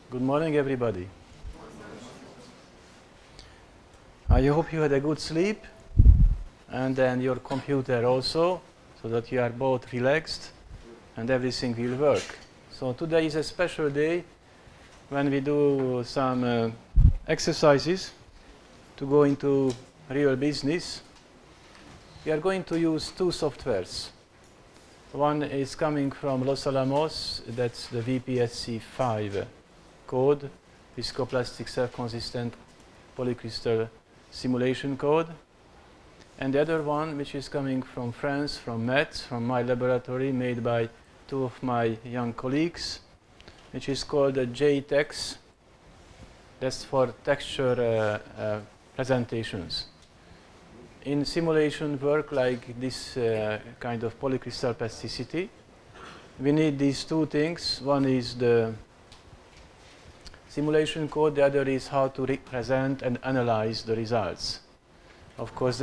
Good morning, everybody. I hope you had a good sleep, and then your computer also, so that you are both relaxed and everything will work. So today is a special day when we do some exercises to go into real business. We are going to use two softwares. One is coming from Los Alamos, that's the VPSC5 code, viscoplastic self-consistent polycrystal simulation code. And the other one, which is coming from France, from Metz, from my laboratory, made by two of my young colleagues, which is called the JTEX. That's for texture presentations. In simulation work like this kind of polycrystal plasticity, we need these two things. One is the simulation code, the other is how to represent and analyze the results. Of course,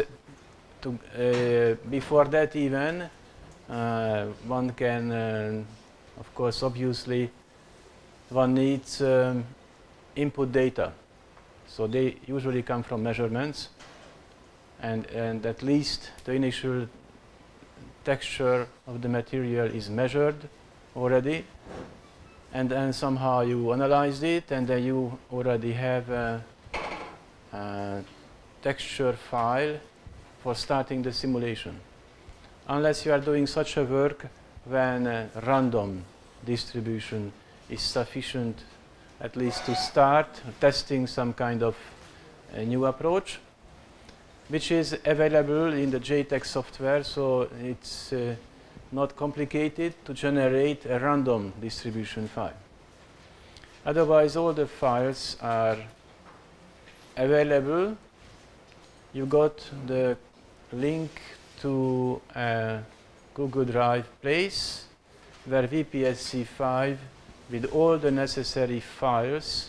before that even, one can, of course, obviously, one needs input data. So they usually come from measurements. And at least the initial texture of the material is measured already, and then somehow you analyze it, and then you already have a texture file for starting the simulation. Unless you are doing such a work when random distribution is sufficient, at least to start testing some kind of a new approach, which is available in the JTEX software, so it's not complicated to generate a random distribution file. Otherwise, all the files are available. You got the link to a Google Drive place where VPSC5 with all the necessary files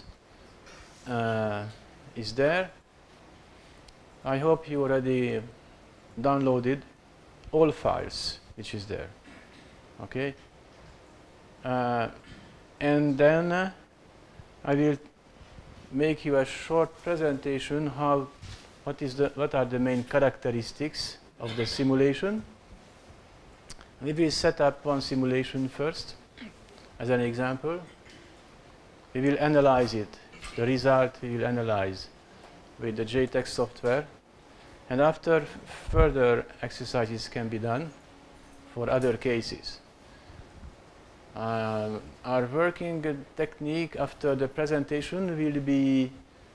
is there. I hope you already downloaded all files which is there. Okay, and then I will make you a short presentation what are the main characteristics of the simulation. We will set up one simulation first as an example. We will analyze it. The result we will analyze with the JTEX software, and after further exercises can be done for other cases. Our working technique after the presentation will be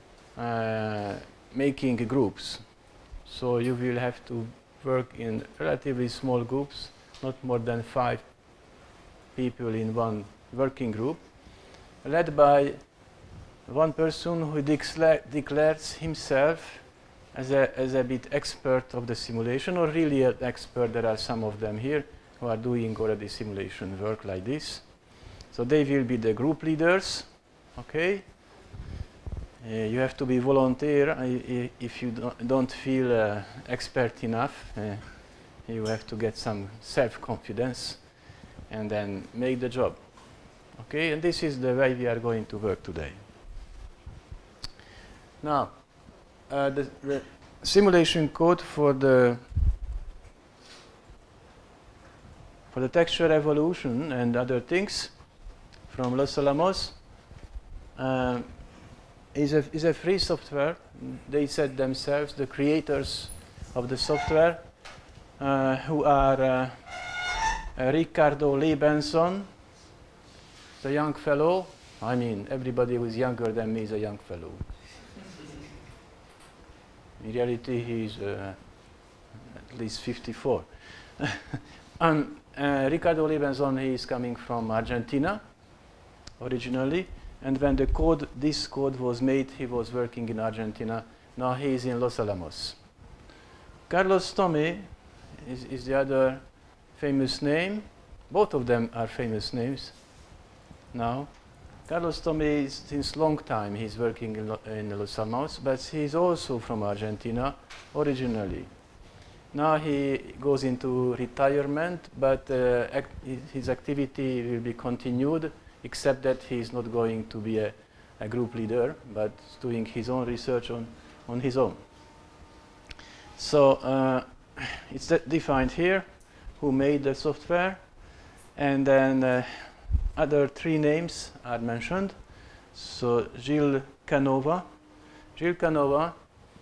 making groups. So you will have to work in relatively small groups, not more than 5 people in one working group, led by one person who declares himself as a bit expert of the simulation, or really an expert. There are some of them here who are doing already simulation work like this. So they will be the group leaders. Okay. You have to be volunteer. If you don't feel expert enough, you have to get some self-confidence and then make the job. Okay, and this is the way we are going to work today. Now, the simulation code for the texture evolution and other things from Los Alamos is a free software. They said themselves, the creators of the software, who are Ricardo Lebenson, the young fellow. I mean, everybody who is younger than me is a young fellow. In reality, he's at least 54. And Ricardo Lebenson, he is coming from Argentina originally. And when this code was made, he was working in Argentina. Now he is in Los Alamos. Carlos Tomé is the other famous name. Both of them are famous names now. Carlos Tomé is since long time he's working in Los Alamos, but he's also from Argentina originally. Now he goes into retirement, but his activity will be continued, except that he is not going to be a a group leader, but doing his own research on his own. So it's defined here who made the software, and then other 3 names are mentioned. So Gilles Canova. Gilles Canova,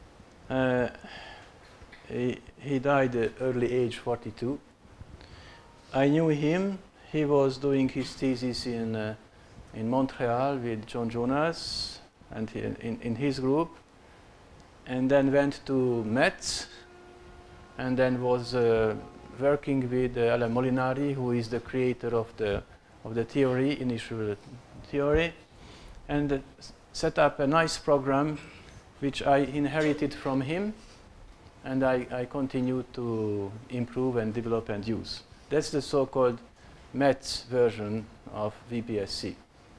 he died at early age 42. I knew him. He was doing his thesis in Montreal with John Jonas and in his group, and then went to Metz, and then was working with Alain Molinari, who is the creator of the theory, initial theory, and set up a nice program which I inherited from him, and I continue to improve and develop and use. That's the so-called Metz version of VPSC.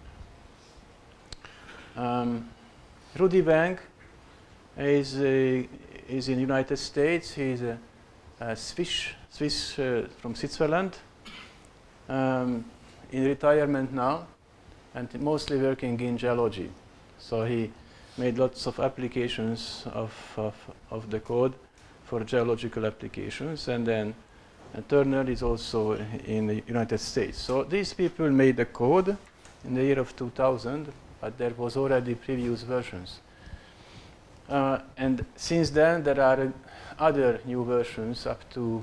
Rudy Wang is in the United States. He's a Swiss from Switzerland, in retirement now, and mostly working in geology. So he made lots of applications of the code for geological applications, and then Turner is also in the United States. So these people made the code in the year of 2000, but there was already previous versions. And since then, there are other new versions up to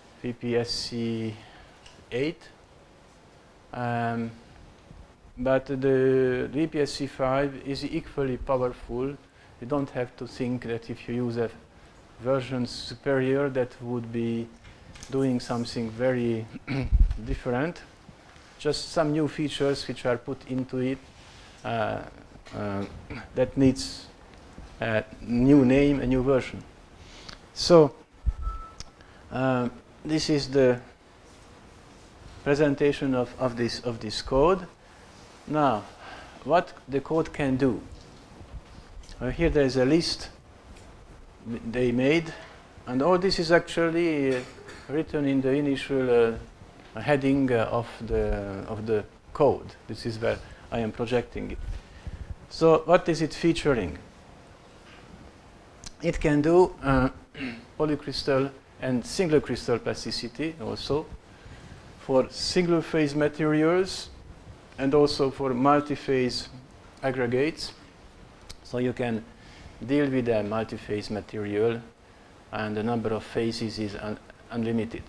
VPSC5. But the VPSC5 is equally powerful. You don't have to think that if you use a version superior, that would be doing something very different. Just some new features which are put into it that needs a new name, a new version. So this is the presentation of this code. Now, what the code can do. Here there is a list they made, and all this is actually written in the initial heading of the code. This is where I am projecting it. So what is it featuring? It can do polycrystal and single crystal plasticity also for single phase materials and also for multi-phase aggregates. So you can deal with a multi-phase material and the number of phases is unlimited.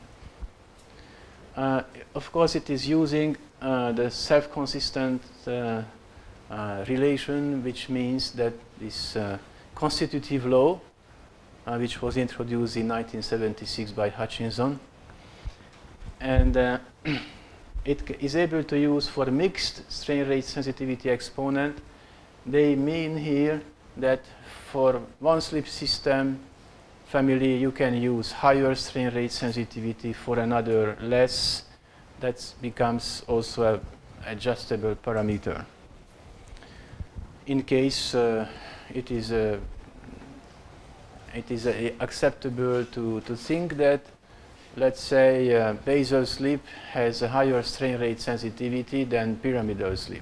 Of course, it is using the self-consistent relation, which means that this constitutive law, which was introduced in 1976 by Hutchinson, and it is able to use for mixed strain rate sensitivity exponent. They mean here that for one slip system family you can use higher strain rate sensitivity, for another less. That becomes also an adjustable parameter. In case it is acceptable to think that, let's say, basal slip has a higher strain rate sensitivity than pyramidal slip.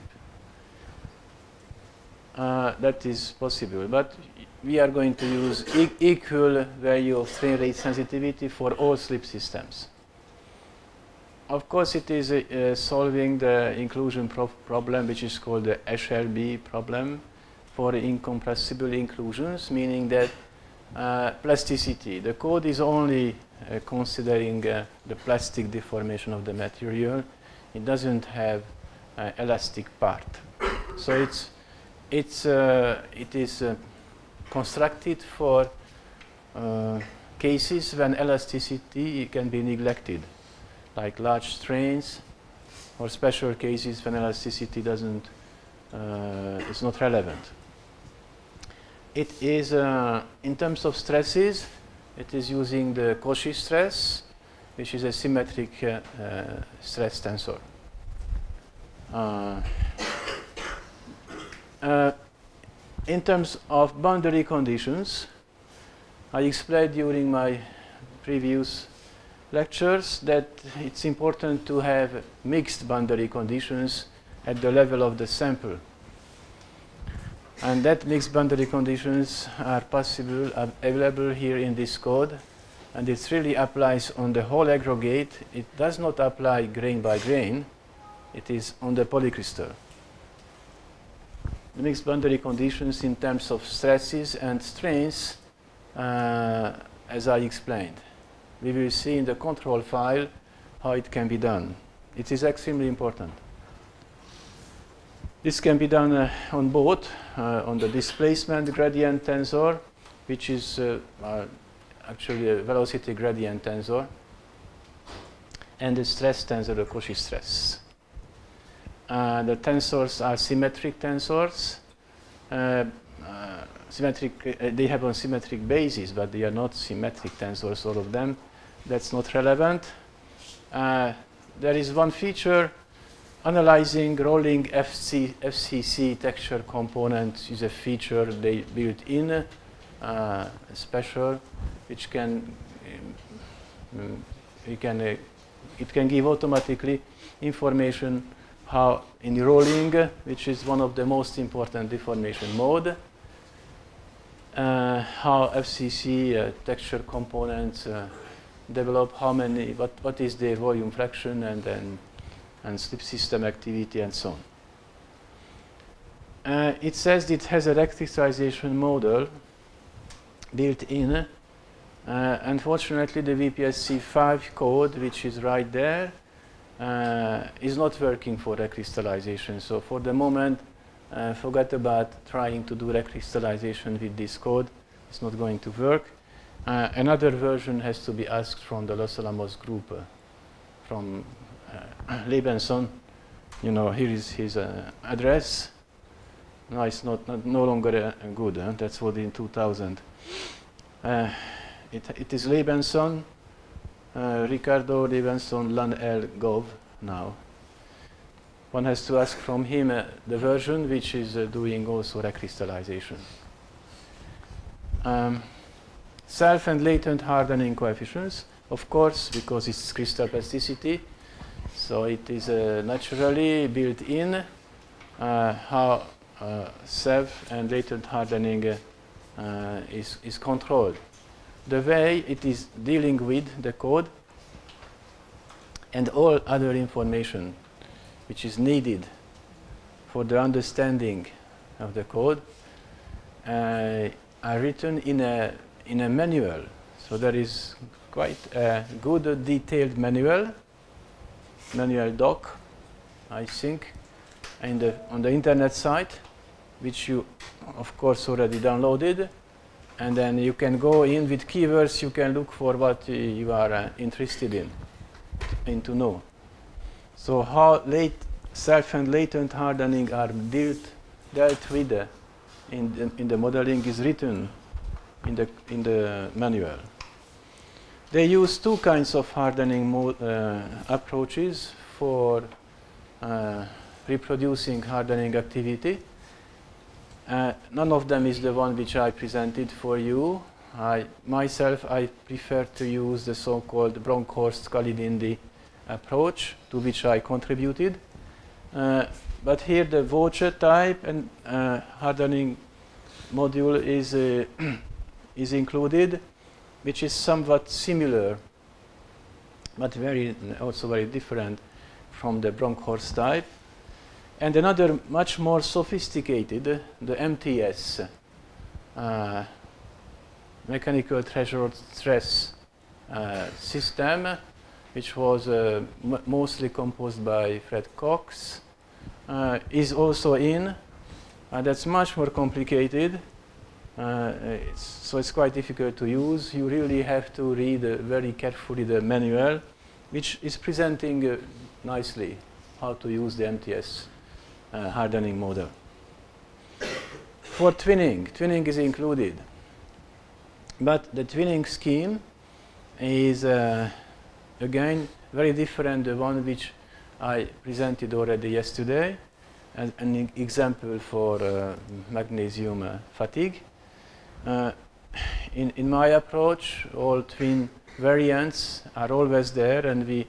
That is possible, but we are going to use equal value of strain rate sensitivity for all slip systems. Of course, it is solving the inclusion problem, which is called the SLB problem for incompressible inclusions, meaning that plasticity. The code is only considering the plastic deformation of the material. It doesn't have elastic part. So it is constructed for cases when elasticity can be neglected, like large strains, or special cases when elasticity doesn't is not relevant. It is in terms of stresses, it is using the Cauchy stress, which is a symmetric stress tensor. In terms of boundary conditions, I explained during my previous lectures that it's important to have mixed boundary conditions at the level of the sample. And that mixed boundary conditions are possible, are available here in this code. And it really applies on the whole aggregate. It does not apply grain by grain. It is on the polycrystal. The mixed boundary conditions in terms of stresses and strains, as I explained. We will see in the control file how it can be done. It is extremely important. This can be done on both, on the displacement gradient tensor, which is actually a velocity gradient tensor, and the stress tensor, the Cauchy stress. The tensors are symmetric tensors. They have a symmetric basis, but they are not symmetric tensors, all of them. That's not relevant. There is one feature. Analyzing rolling FCC texture component is a feature they built in, special, which it can give automatically information how in rolling, which is one of the most important deformation mode, how FCC texture components develop, how many, what is their volume fraction, and slip system activity, and so on. It says it has a rectification model built in. Unfortunately, the VPSC5 code, which is right there, is not working for recrystallization. So for the moment, forget about trying to do recrystallization with this code. It's not going to work. Another version has to be asked from the Los Alamos group, from Lebenson. You know, here is his address. No, it's no longer good. That's what in 2000. It is Lebenson, Ricardo Lebenson, Lan L. Gov now. One has to ask from him the version which is doing also recrystallization. Self and latent hardening coefficients, of course, because it's crystal plasticity. So it is naturally built in how self and latent hardening is controlled. The way it is dealing with the code and all other information which is needed for the understanding of the code are written in a manual. So there is quite a good detailed manual doc, I think, on the internet site, which you of course already downloaded, and then you can go in with keywords. You can look for what you are interested in to know. So how self and latent hardening are dealt with in the modeling is written in the manual. They use two kinds of hardening approaches for reproducing hardening activity. None of them is the one which I presented for you. Myself, I prefer to use the so-called Bronkhorst-Kalidindi approach, to which I contributed. But here the voucher type and hardening module is included, which is somewhat similar, but also very different from the Bronkhorst type. And another much more sophisticated, the MTS, mechanical threshold stress system, which was mostly composed by Fred Cox, is also in. That's much more complicated, so it's quite difficult to use. You really have to read very carefully the manual, which is presenting nicely how to use the MTS hardening model. For twinning is included, but the twinning scheme is again very different than the one which I presented already yesterday, as an example for magnesium fatigue. In my approach, all twin variants are always there, and we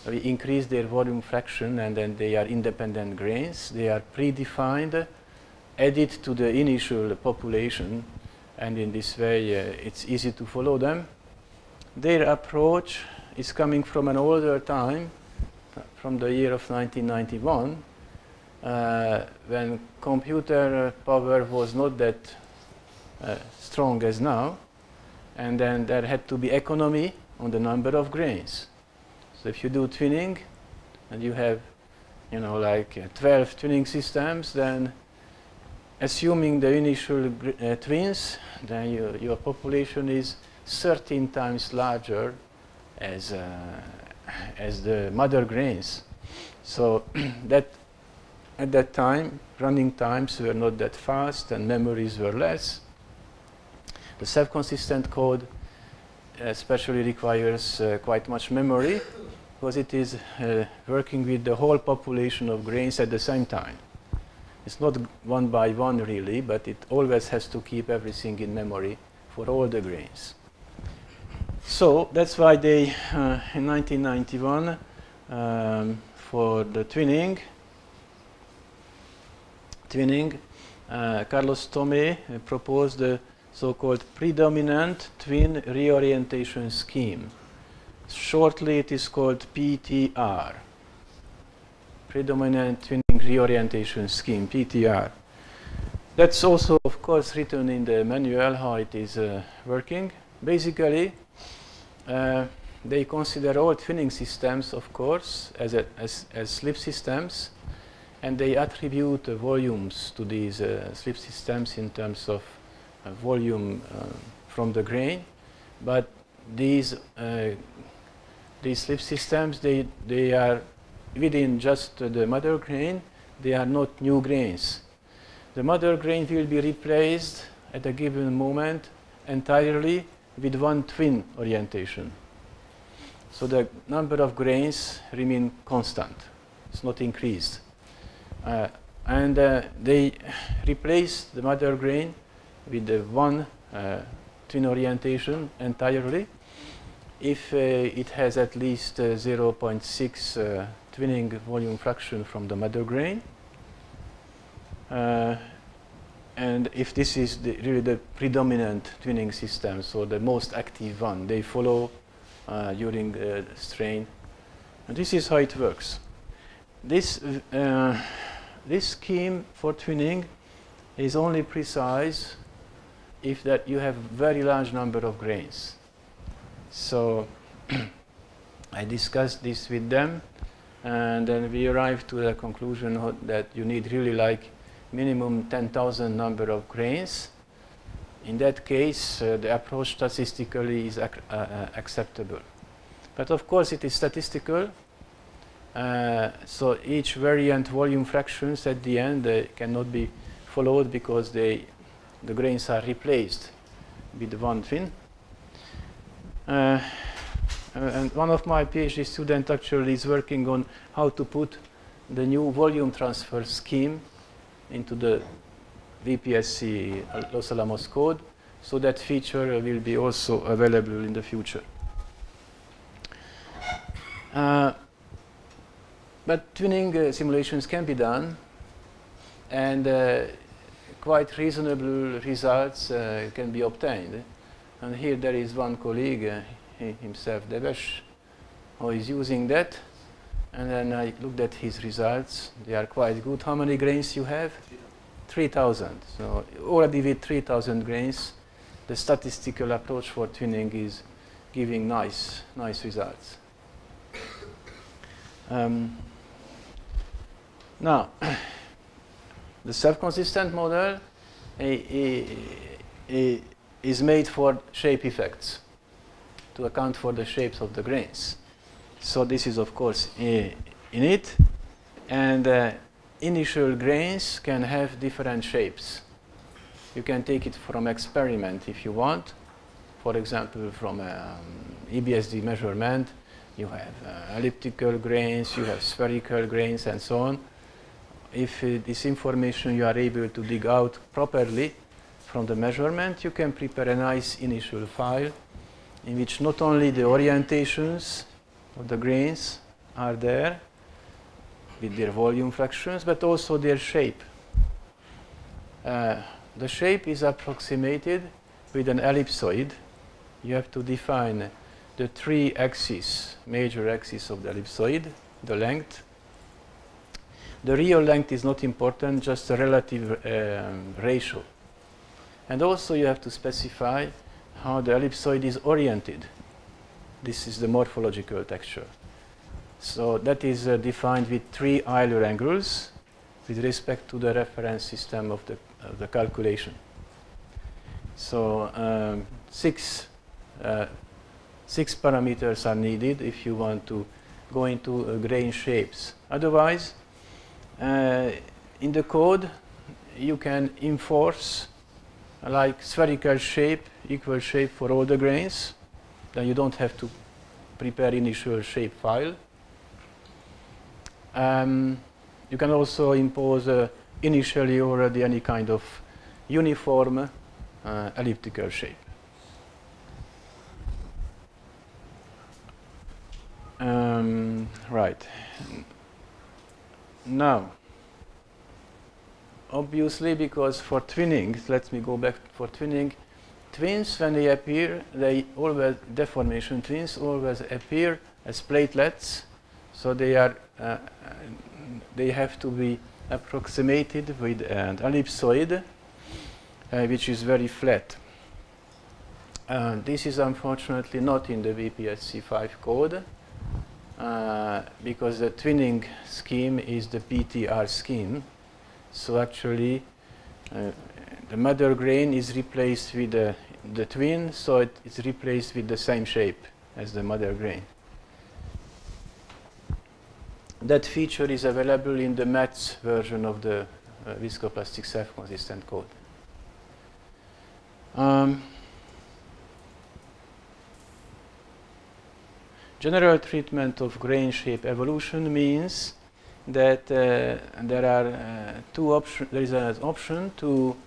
increase their volume fraction, and then they are independent grains. They are predefined added to the initial population, and in this way it's easy to follow them. Their approach is coming from an older time, from the year of 1991, when computer power was not that strong as now, and then there had to be economy on the number of grains. So if you do twinning and you have, you know, like 12 twinning systems, then assuming the initial twins, then your population is 13 times larger as the mother grains. So that at that time, running times were not that fast and memories were less. The self-consistent code especially requires quite much memory because it is working with the whole population of grains at the same time. It's not one by one really, but it always has to keep everything in memory for all the grains. So that's why they, in 1991, for the twinning, Carlos Tomé proposed the so-called predominant twin reorientation scheme. Shortly, it is called PTR, predominant twinning reorientation scheme, PTR. That's also, of course, written in the manual how it is working. Basically, they consider all twinning systems, of course, as slip systems, and they attribute volumes to these slip systems in terms of volume from the grain. But these slip systems, they are within just the mother grain. They are not new grains. The mother grain will be replaced at a given moment entirely with one twin orientation. So the number of grains remain constant. It's not increased. And they replace the mother grain with the one twin orientation entirely if it has at least 0.6 twinning volume fraction from the mother grain. And if this is really the predominant twinning system, so the most active one, they follow during the strain. And this is how it works. This scheme for twinning is only precise if that you have very large number of grains. So I discussed this with them, and then we arrived to the conclusion that you need really like minimum 10,000 number of grains. In that case, the approach statistically is acceptable. But of course, it is statistical. So each variant volume fractions at the end cannot be followed because the grains are replaced with one twin. And one of my PhD students actually is working on how to put the new volume transfer scheme into the VPSC Los Alamos code, so that feature will be also available in the future. But twinning simulations can be done, and quite reasonable results can be obtained. And here there is one colleague, himself, Devesh, who is using that. And then I looked at his results. They are quite good. How many grains you have? 3,000. So already with 3,000 grains, the statistical approach for twinning is giving nice results. Now, the self-consistent model is made for shape effects, to account for the shapes of the grains. So this is, of course, in it. And initial grains can have different shapes. You can take it from experiment if you want. For example, from EBSD measurement, you have elliptical grains, you have spherical grains, and so on. If this information you are able to dig out properly from the measurement, you can prepare a nice initial file in which not only the orientations of the grains are there with their volume fractions, but also their shape. The shape is approximated with an ellipsoid. You have to define the three axes, major axes of the ellipsoid, the length. The real length is not important, just a relative ratio. And also you have to specify how the ellipsoid is oriented. This is the morphological texture. So that is defined with three Euler angles with respect to the reference system of the calculation. So six parameters are needed if you want to go into grain shapes. Otherwise, in the code, you can enforce like spherical shape, equal shape for all the grains. Then you don't have to prepare initial shape file. You can also impose initially already any kind of uniform elliptical shape. Right. Now, obviously, because for twinning, let me go back for twinning. Twins, when they appear, deformation twins always appear as platelets. So they have to be approximated with an ellipsoid, which is very flat. This is unfortunately not in the VPSC5 code, because the twinning scheme is the PTR scheme. So actually, the mother grain is replaced with the twin, so it is replaced with the same shape as the mother grain. That feature is available in the maths version of the viscoplastic self-consistent code. General treatment of grain shape evolution means that there are two options. There is an option to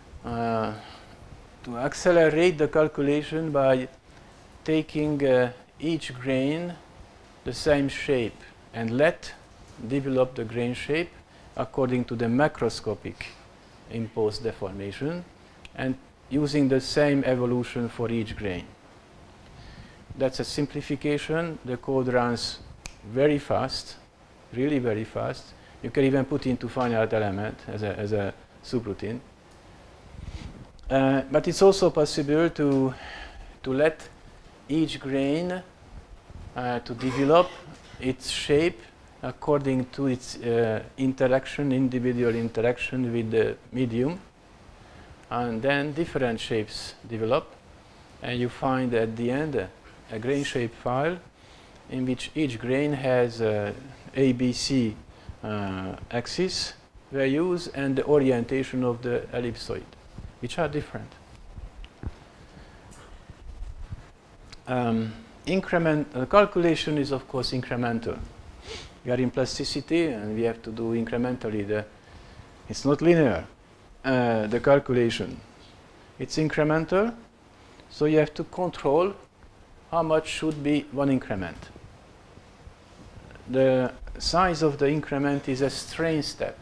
accelerate the calculation by taking each grain the same shape and develop the grain shape according to the macroscopic imposed deformation and using the same evolution for each grain. That's a simplification. The code runs very fast, really very fast. You can even put into finite element as a subroutine. But it's also possible to let each grain to develop its shape according to its individual interaction with the medium. And then different shapes develop. And you find at the end a grain shape file in which each grain has ABC axis values and the orientation of the ellipsoid, which are different. Calculation is, of course, incremental. We are in plasticity, and we have to do incrementally. It's not linear, the calculation. It's incremental, so you have to control how much should be one increment. The size of the increment is a strain step.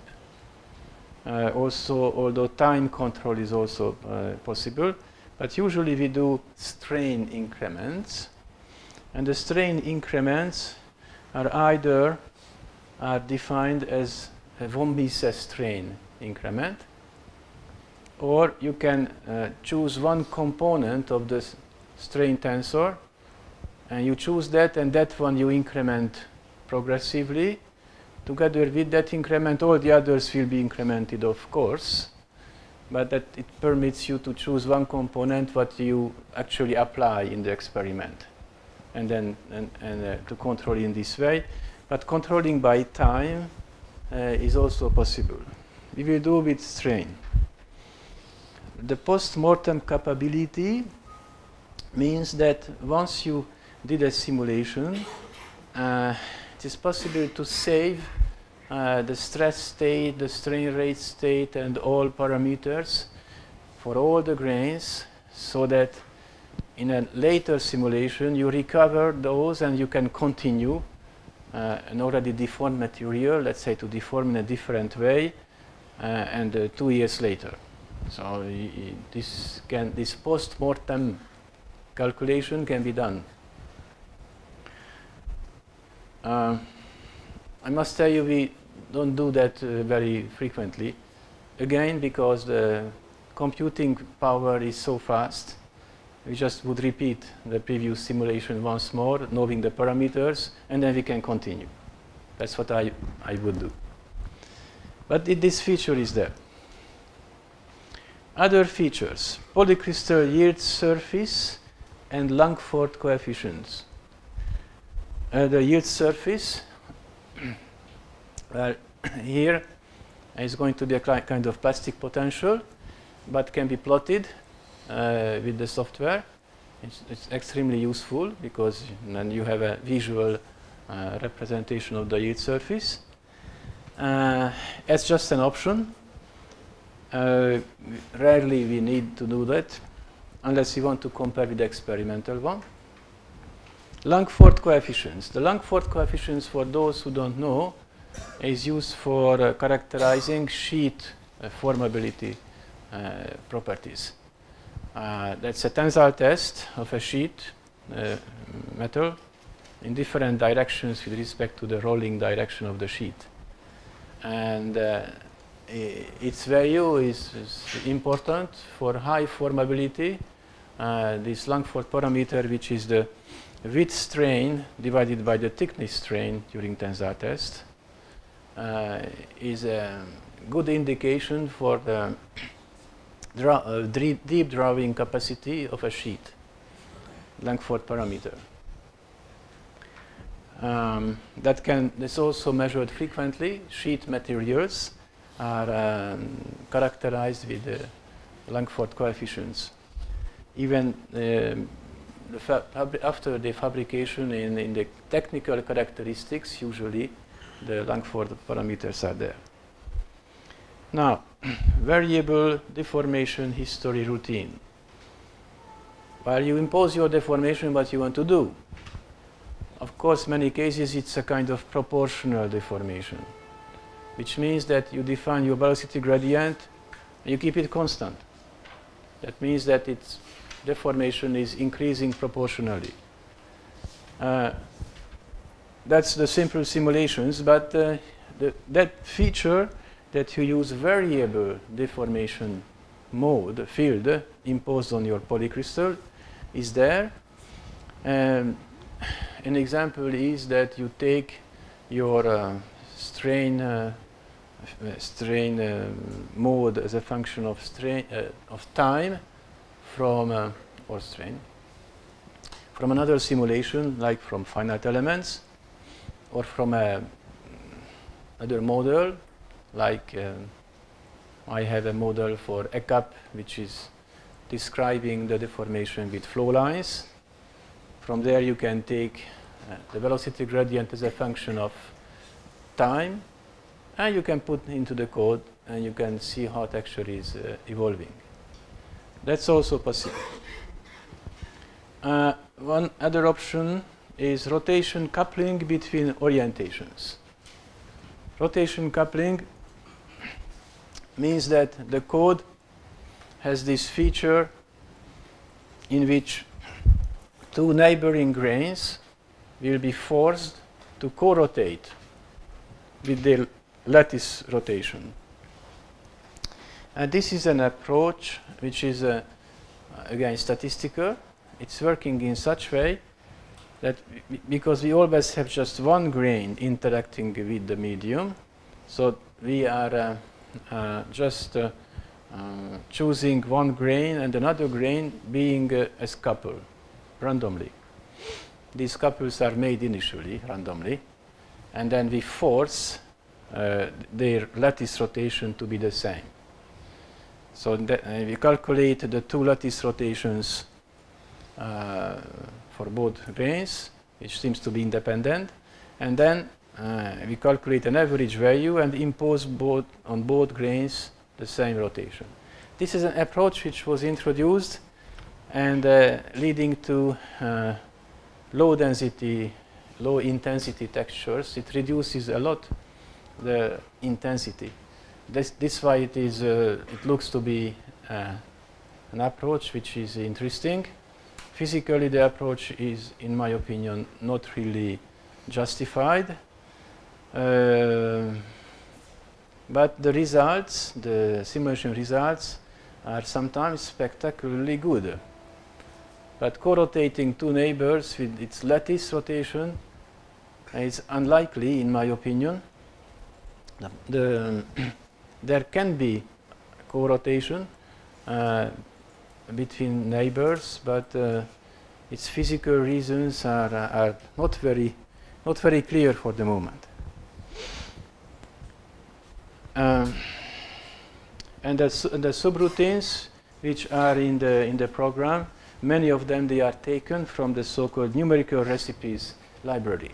Also, although time control is also possible, but usually we do strain increments. And the strain increments are either defined as a von Mises strain increment, or you can choose one component of the strain tensor, and you choose that, and that one you increment progressively. Together with that increment, all the others will be incremented, of course, but that it permits you to choose one component what you actually apply in the experiment, and then to control in this way. But controlling by time is also possible. We will do with strain. The post-mortem capability means that once you did a simulation, it is possible to save the stress state, the strain rate state, and all parameters for all the grains, so that in a later simulation you recover those and you can continue an already deformed material, let's say, to deform in a different way, and 2 years later. So this post-mortem calculation can be done. I must tell you, we don't do that very frequently. Again, because the computing power is so fast, we just would repeat the previous simulation once more, knowing the parameters, and then we can continue. That's what I would do. But this feature is there. Other features: polycrystal yield surface and Langford coefficients. The yield surface, well, here is going to be a kind of plastic potential, but can be plotted with the software. It's extremely useful because then you have a visual representation of the yield surface. It's just an option. Rarely we need to do that unless you want to compare with the experimental one. Langford coefficients. The Langford coefficients, for those who don't know, is used for characterizing sheet formability properties. That's a tensile test of a sheet metal in different directions with respect to the rolling direction of the sheet. And its value is important for high formability. This Langford parameter, which is the width strain divided by the thickness strain during tensile test, is a good indication for the deep drawing capacity of a sheet, Langford parameter. That's also measured frequently. Sheet materials are characterized with the Langford coefficients. Even after the fabrication in the technical characteristics, usually the Langford parameters are there. Now, variable deformation history routine. While you impose your deformation, what you want to do? Of course, many cases it's a kind of proportional deformation, which means that you define your velocity gradient and you keep it constant. That means that its deformation is increasing proportionally. That's the simple simulations, but that feature that you use variable deformation mode, field, imposed on your polycrystal is there. An example is that you take your strain mode as a function of time from or strain from another simulation, like from finite elements, or from another model, like I have a model for ECAP, which is describing the deformation with flow lines. From there, you can take the velocity gradient as a function of time, and you can put into the code, and you can see how it actually is evolving. That's also possible. One other option is rotation coupling between orientations. Rotation coupling means that the code has this feature in which two neighboring grains will be forced to co-rotate with their lattice rotation. And this is an approach which is, again, statistical. It's working in such way that because we always have just one grain interacting with the medium, so we are just choosing one grain and another grain being as couple randomly. These couples are made initially randomly, and then we force their lattice rotation to be the same. So we calculate the two lattice rotations for both grains, which seems to be independent, and then we calculate an average value and impose on both grains the same rotation. This is an approach which was introduced and leading to low intensity textures. It reduces a lot the intensity This why it is. It looks to be an approach which is interesting. Physically, the approach is, in my opinion, not really justified. But the results, the simulation results, are sometimes spectacularly good. But co-rotating two neighbors with its lattice rotation is unlikely, in my opinion. There can be co-rotation between neighbors, but its physical reasons are not very clear for the moment. And the subroutines which are in the program, many of them they are taken from the so-called numerical recipes library.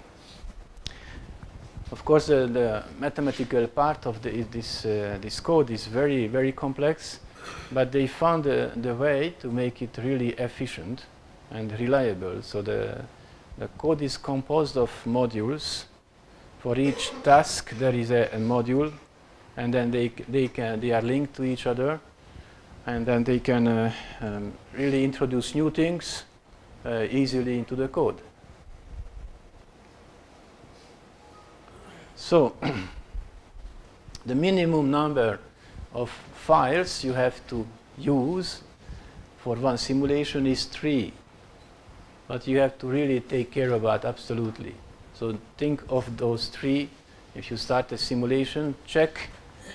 Of course, the mathematical part of this code is very complex, but they found the way to make it really efficient and reliable. So the code is composed of modules. For each task, there is a module, and then they are linked to each other, and then they can really introduce new things easily into the code. So the minimum number of files you have to use for one simulation is 3, but you have to really take care about absolutely. So think of those 3. If you start a simulation, check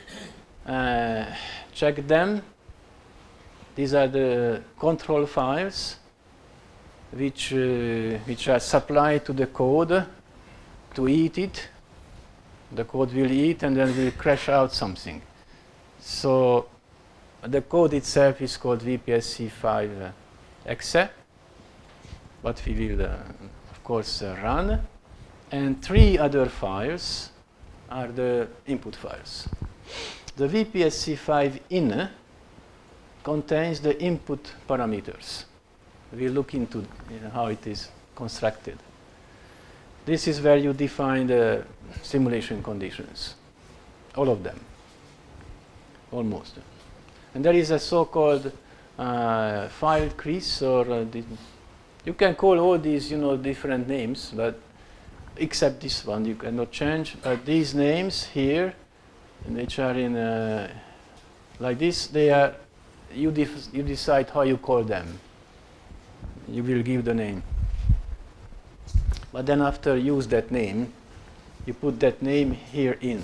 them. These are the control files which are supplied to the code to eat it. The code will eat and then will crash out something. So the code itself is called VPSC5 exe, but we will of course run. And 3 other files are the input files. The VPSC5 in contains the input parameters. We'll look into how it is constructed. This is where you define the simulation conditions, all of them, almost. And there is a so-called file crease, or you can call all these, different names, but except this one, you cannot change. These names here, which are in like this, they are. You decide how you call them. You will give the name. But then after use that name, you put that name here in.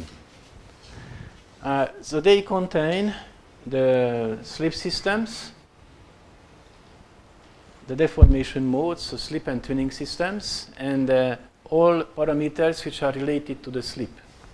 So they contain the slip systems, the deformation modes, so slip and twinning systems, and all parameters which are related to the slip.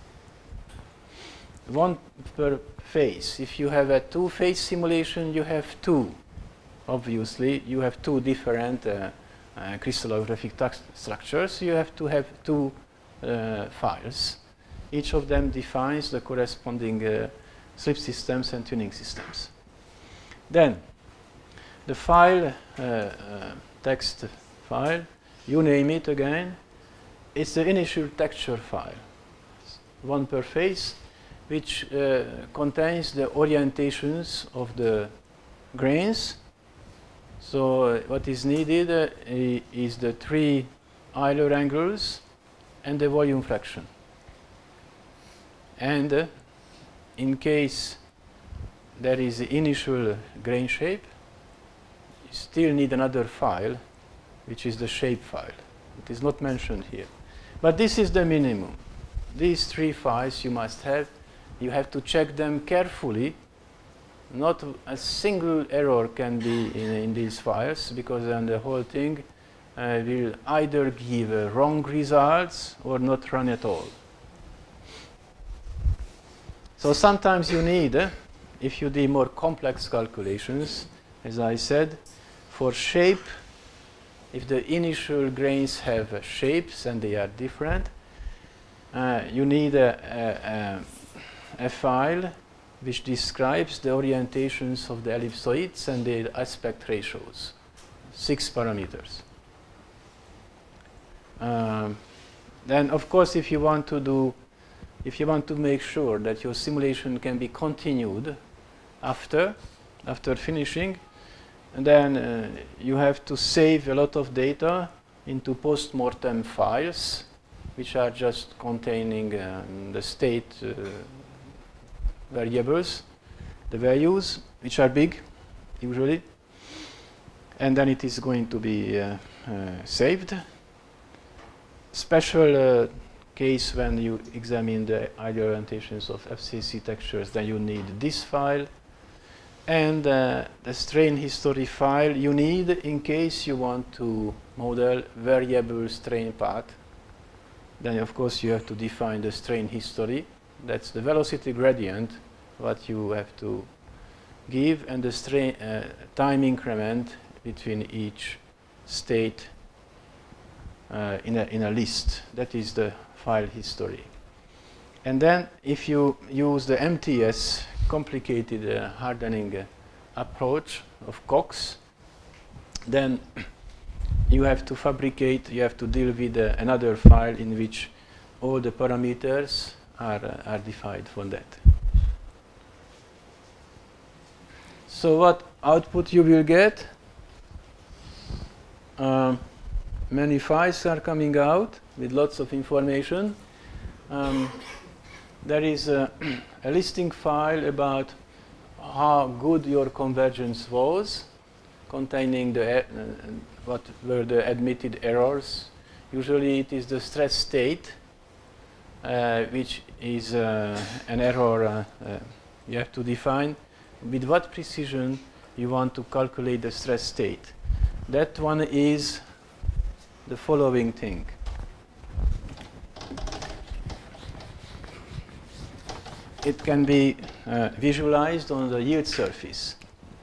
One per phase. If you have a 2-phase simulation, you have 2. Obviously, you have 2 different crystallographic structures. You have to have 2 files. Each of them defines the corresponding slip systems and tuning systems. Then, the file, text file, you name it again, it's the initial texture file, 1 per phase, which contains the orientations of the grains. So what is needed is the 3 Euler angles and the volume fraction. And in case there is the initial grain shape, you still need another file, which is the shape file. It is not mentioned here. But this is the minimum. These 3 files you must have. You have to check them carefully. Not a single error can be in these files, because then the whole thing will either give wrong results or not run at all. So sometimes you need, if you do more complex calculations, as I said, for shape, if the initial grains have shapes and they are different, you need a file which describes the orientations of the ellipsoids and the aspect ratios, 6 parameters. Then, of course, if you want to do if you want to make sure that your simulation can be continued after finishing, and then you have to save a lot of data into post-mortem files, which are just containing the state variables, the values, which are big, usually. And then it is going to be saved. Special case when you examine the ideal orientations of FCC textures, then you need this file. And the strain history file you need in case you want to model variable strain path. Then, of course, you have to define the strain history. That's the velocity gradient, what you have to give, and the strain time increment between each state in a list. That is the file history. And then, if you use the MTS, complicated hardening approach of Cox, then you have to fabricate, you have to deal with another file in which all the parameters are defined for that. So what output you will get? Many files are coming out with lots of information. There is a listing file about how good your convergence was, containing what were the admitted errors. Usually it is the stress state, which is an error you have to define. With what precision you want to calculate the stress state. That one is the following thing. It can be visualized on the yield surface,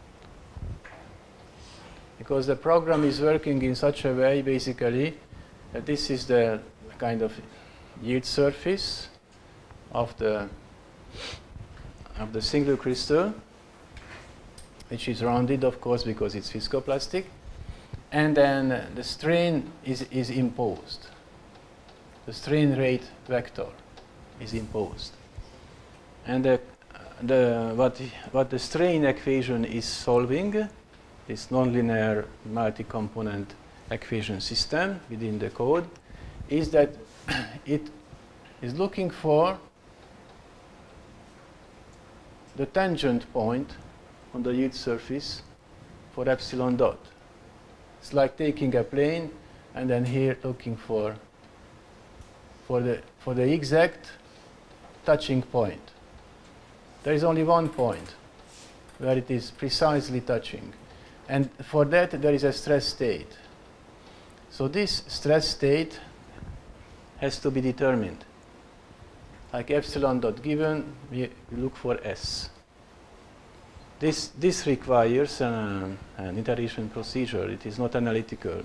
because the program is working in such a way, basically, that this is the kind of yield surface of the single crystal, which is rounded, of course, because it's viscoplastic, and then the strain is imposed. The strain rate vector is imposed. And what the strain equation is solving, this nonlinear multi-component equation system within the code, is that it is looking for the tangent point on the yield surface for epsilon dot. It's like taking a plane and then here looking for the exact touching point. There is only one point where it is precisely touching. And for that, there is a stress state. So this stress state has to be determined. Like epsilon dot given, we look for S. This requires an iteration procedure. It is not analytical.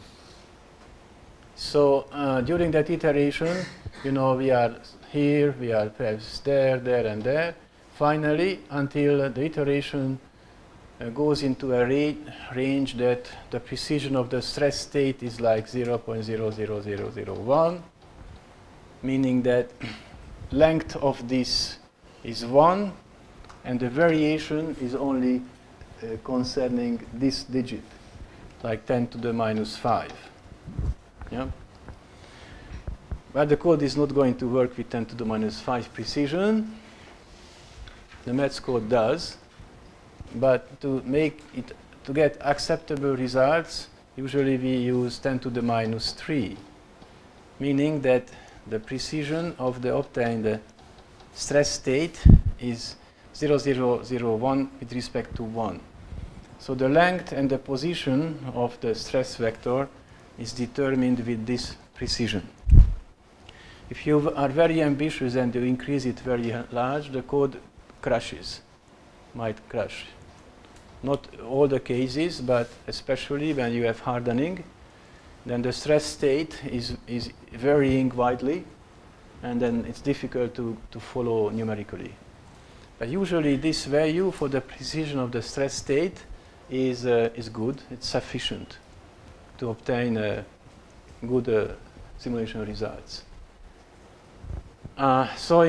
So during that iteration, we are here, we are perhaps there, and there. Finally, until the iteration goes into a range that the precision of the stress state is like 0.00001, meaning that length of this is 1, and the variation is only concerning this digit, like 10 to the minus 5. Yeah? But the code is not going to work with 10 to the minus 5 precision. The maths code does, but to get acceptable results, usually we use 10 to the minus 3, meaning that the precision of the obtained stress state is 0.001 with respect to 1. So the length and the position of the stress vector is determined with this precision. If you are very ambitious and you increase it very large, the code might crash. Not all the cases, but especially when you have hardening, then the stress state is varying widely, and then it's difficult to follow numerically. But usually this value for the precision of the stress state is good, it's sufficient to obtain good simulation results. So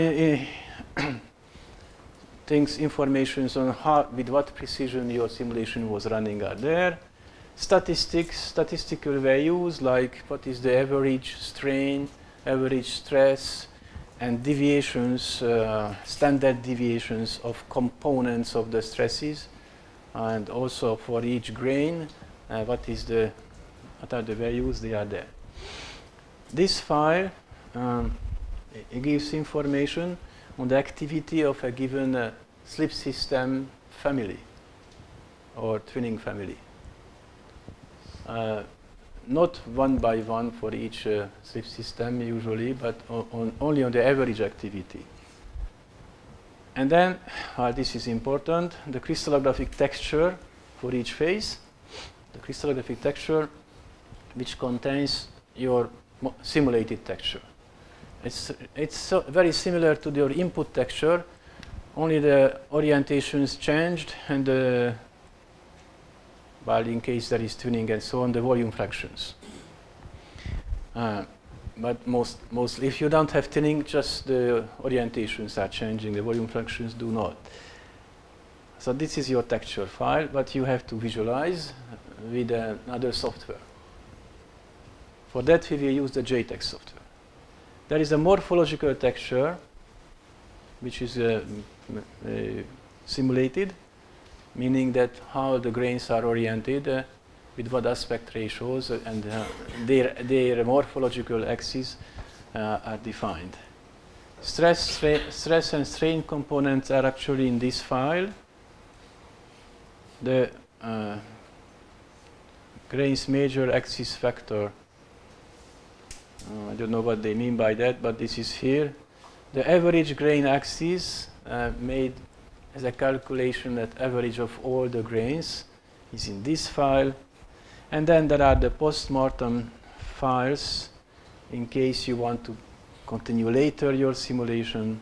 things, informations on how, with what precision your simulation was running are there. Statistics, statistical values like what is the average strain, average stress, and deviations, standard deviations of components of the stresses, and also for each grain, what are the values, they are there. This file it gives information on the activity of a given slip system family or twinning family. Not one by one for each slip system usually, but only on the average activity. And then, this is important, the crystallographic texture for each phase. The crystallographic texture which contains your simulated texture. It's very similar to your input texture, only the orientations changed and well, in case there is tuning and so on, the volume fractions. But mostly, if you don't have tuning, just the orientations are changing, the volume fractions do not. So this is your texture file, but you have to visualize with another software. For that, we will use the JTEX software. There is a morphological texture, which is simulated, meaning that how the grains are oriented with what aspect ratios and their morphological axes are defined. Stress and strain components are actually in this file. The grain's major axis factor, I don't know what they mean by that, but this is here. The average grain axis made as a calculation at average of all the grains is in this file. And then there are the post-mortem files in case you want to continue later your simulation.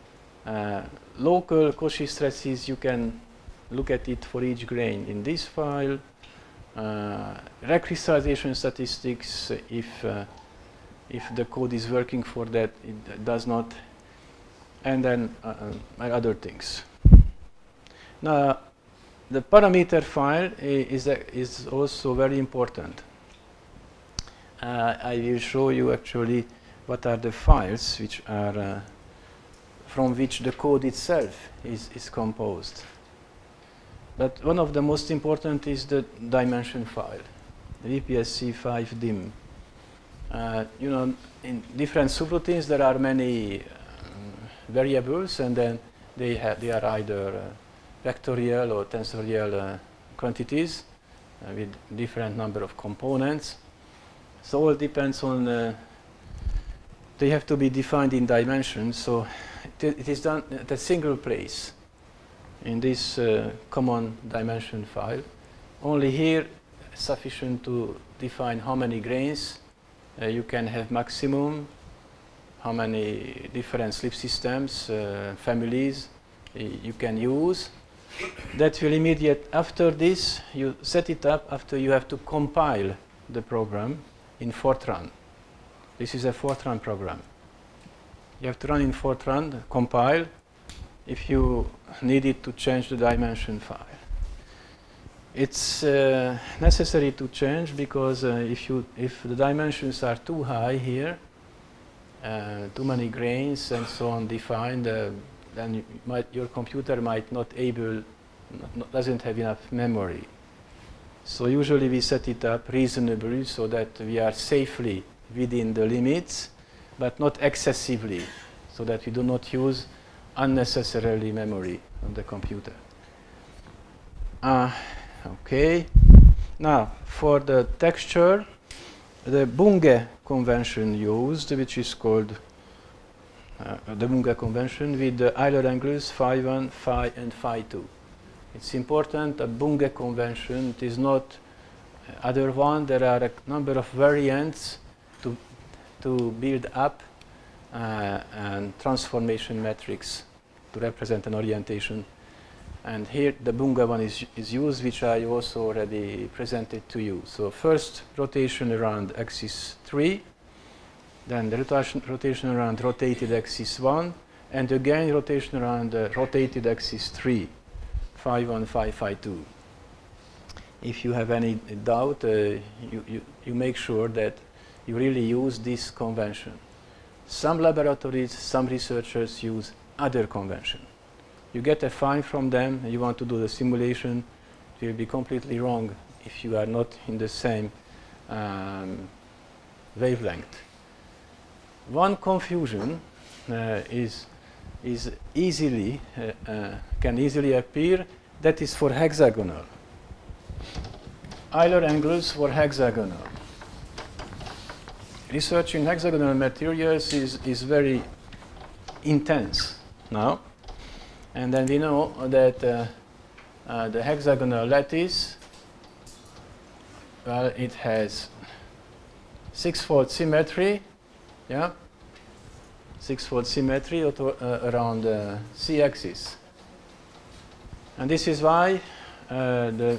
Local Cauchy stresses, you can look at it for each grain in this file. Recrystallization statistics, if the code is working for that, it does not. And then other things. Now, the parameter file is also very important. I will show you actually what are the files which are from which the code itself is composed. But one of the most important is the dimension file, the VPSC5 dim. You know, in different subroutines there are many variables, and then they are either vectorial or tensorial quantities with different number of components. So all depends on, they have to be defined in dimensions, so it is done at a single place in this common dimension file. Only here sufficient to define how many grains you can have maximum, how many different slip systems, families you can use. That will immediate after this, you set it up after you have to compile the program in Fortran. This is a Fortran program. You have to run in Fortran, compile, if you needed to change the dimension file. It's necessary to change because if the dimensions are too high here, too many grains and so on defined, then your computer might doesn't have enough memory. So usually we set it up reasonably so that we are safely within the limits, but not excessively, so that we do not use unnecessarily memory on the computer. Okay. Now, for the texture, the Bunge convention used, which is called the Bunge convention with the Euler angles phi 1, phi, and phi 2. It's important, a Bunge convention, it is not other one. There are a number of variants to build up and transformation metrics to represent an orientation. And here the Bunge one is used, which I also already presented to you. So first rotation around axis 3, then the rotation around rotated axis 1, and again rotation around the rotated axis 3, phi 1, phi 2. If you have any doubt, you make sure that you really use this convention. Some laboratories, some researchers use other convention. You get a phi from them, and you want to do the simulation, it will be completely wrong if you are not in the same wavelength. One confusion is easily can easily appear. That is for hexagonal. Euler angles for hexagonal. Research in hexagonal materials is very intense now, and then we know that the hexagonal lattice, well, it has 6-fold symmetry, yeah, 6-fold symmetry around the c-axis, and this is why there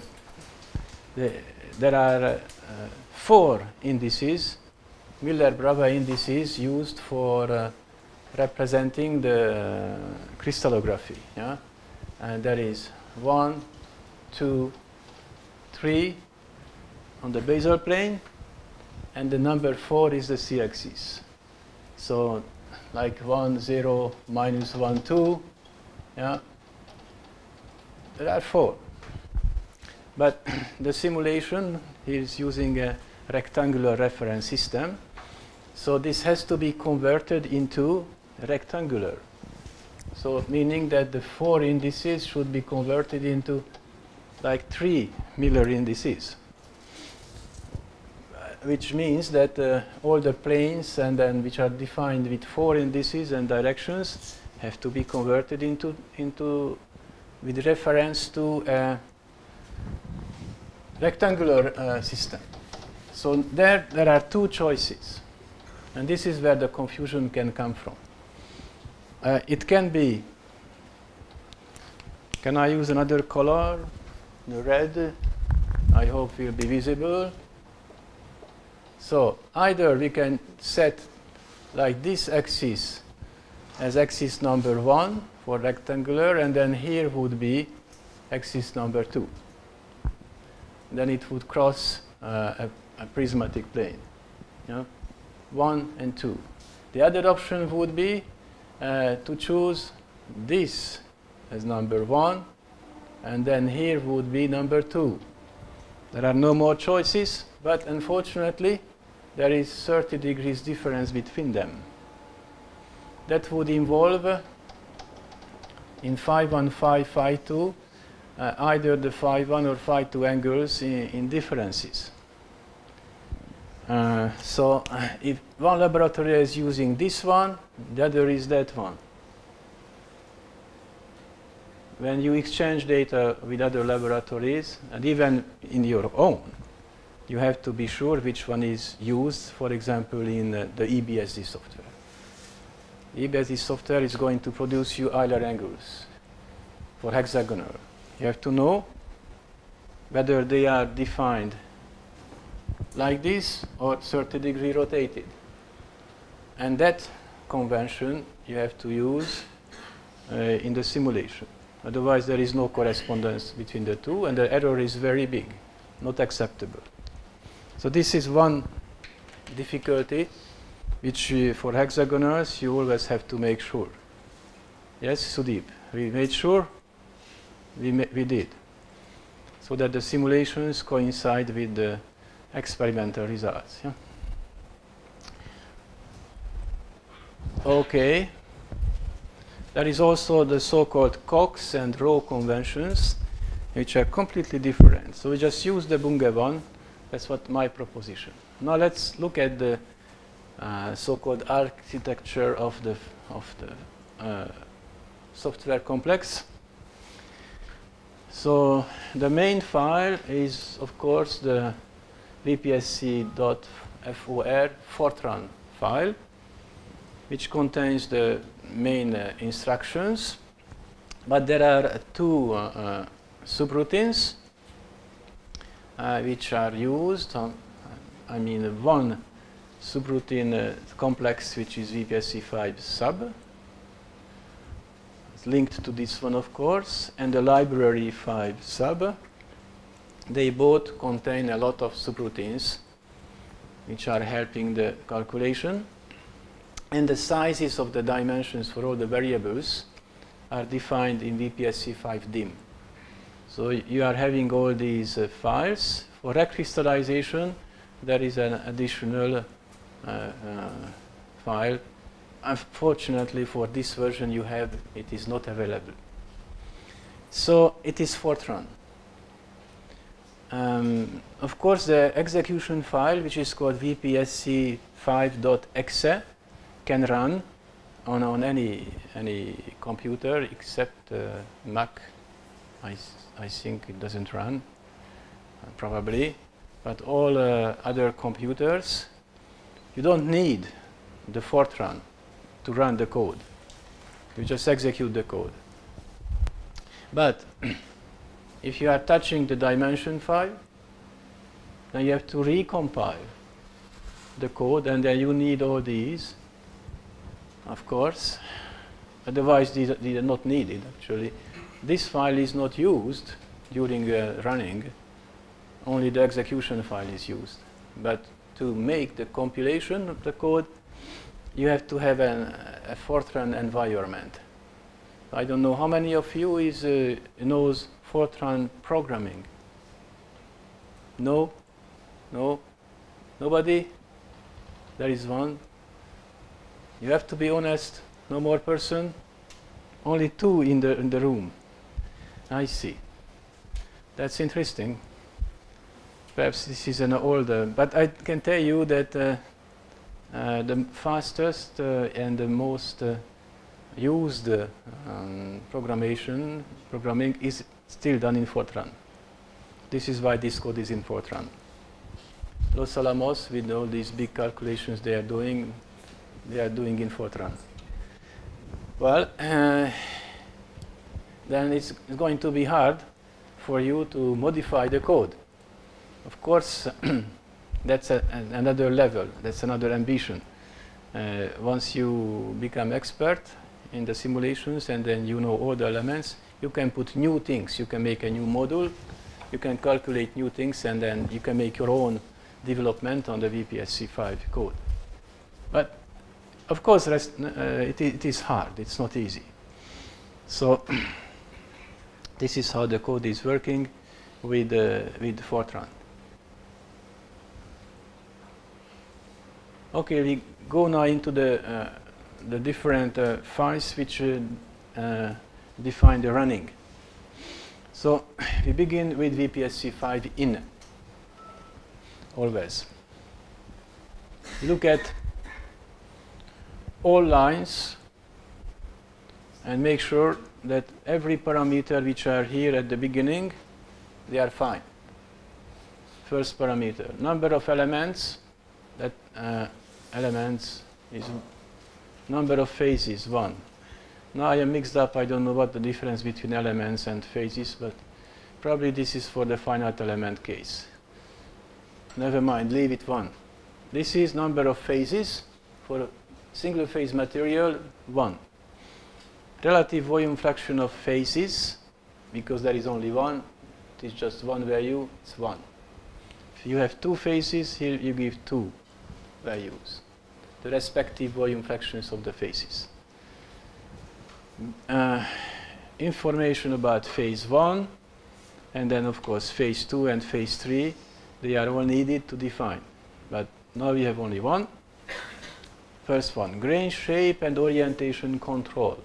are 4 indices, Miller-Bravais indices, used for representing the crystallography. Yeah, and there is 1, 2, 3 on the basal plane, and the number 4 is the c-axis. So, like 1, 0, minus 1, 2. Yeah, there are 4. But the simulation is using a rectangular reference system. So this has to be converted into rectangular. So meaning that the 4 indices should be converted into like 3 Miller indices. Which means that all the planes and then which are defined with 4 indices and directions have to be converted into with reference to a rectangular system. So there are 2 choices, and this is where the confusion can come from. It can be, can I use another color? The red, I hope will be visible. So either we can set like this axis as axis number 1 for rectangular, and then here would be axis number 2. Then it would cross a prismatic plane, yeah? 1 and 2. The other option would be to choose this as number 1, and then here would be number 2. There are no more choices, but unfortunately there is 30 degrees difference between them. That would involve in phi 1, phi 2 either the phi 1 or phi 2 angles in differences. So if one laboratory is using this one, the other is that one. When you exchange data with other laboratories, and even in your own, you have to be sure which one is used, for example, in the EBSD software. EBSD software is going to produce you Euler angles for hexagonal. You have to know whether they are defined like this or 30 degree rotated. And that convention you have to use in the simulation. Otherwise there is no correspondence between the two, and the error is very big, not acceptable. So this is one difficulty which for hexagonals you always have to make sure. Yes, Sudeep, we made sure? We did. So that the simulations coincide with the experimental results. Yeah? Okay. There is also the so-called Cox and Rho conventions, which are completely different. So we just use the Bunge one. That's what my proposition. Now let's look at the so-called architecture of the software complex. So the main file is, of course, the VPSC.for Fortran file, which contains the main instructions. But there are two subroutines which are used. I mean, one subroutine complex, which is VPSC5 sub. It's linked to this one, of course, and the library 5 sub. They both contain a lot of subroutines which are helping the calculation. And the sizes of the dimensions for all the variables are defined in VPSC5 dim. So you are having all these files. For recrystallization, there is an additional file. Unfortunately, for this version you have, it is not available. So it is Fortran. Of course, the execution file, which is called VPSC5.exe, can run on any computer except Mac. I think it doesn't run, probably. But all other computers, you don't need the Fortran to run the code. You just execute the code. But if you are touching the dimension file, then you have to recompile the code, and then you need all these, of course. Otherwise, these are not needed, actually. This file is not used during running. Only the execution file is used. But to make the compilation of the code, you have to have a Fortran environment. I don't know how many of you knows Fortran programming. No? No? Nobody? There is one. You have to be honest. No more person. Only two in the room. I see. That's interesting. Perhaps this is an older, but I can tell you that the fastest and the most used programming is still done in Fortran. This is why this code is in Fortran. Los Alamos, with all these big calculations they are doing in Fortran. Well, then it's going to be hard for you to modify the code. Of course, that's another level, that's another ambition. Once you become expert in the simulations and then you know all the elements, you can put new things. You can make a new module, you can calculate new things, and then you can make your own development on the VPSC5 code. But of course, it is hard, it's not easy. So this is how the code is working with Fortran. Okay, we go now into the different files which define the running. So we begin with VPSC5 in, always. Look at all lines and make sure that every parameter which are here at the beginning, they are fine. First parameter, number of elements, that elements is number of phases, 1. Now I am mixed up, I don't know what the difference between elements and phases, but probably this is for the finite element case. Never mind, leave it 1. This is number of phases for single phase material, 1. Relative volume fraction of phases, because there is only one, it is just one value, it's 1. If you have 2 phases, here you give 2 values, the respective volume fractions of the phases. Information about phase 1, and then of course phase 2 and phase 3, they are all needed to define. But now we have only one. First one, grain shape and orientation control.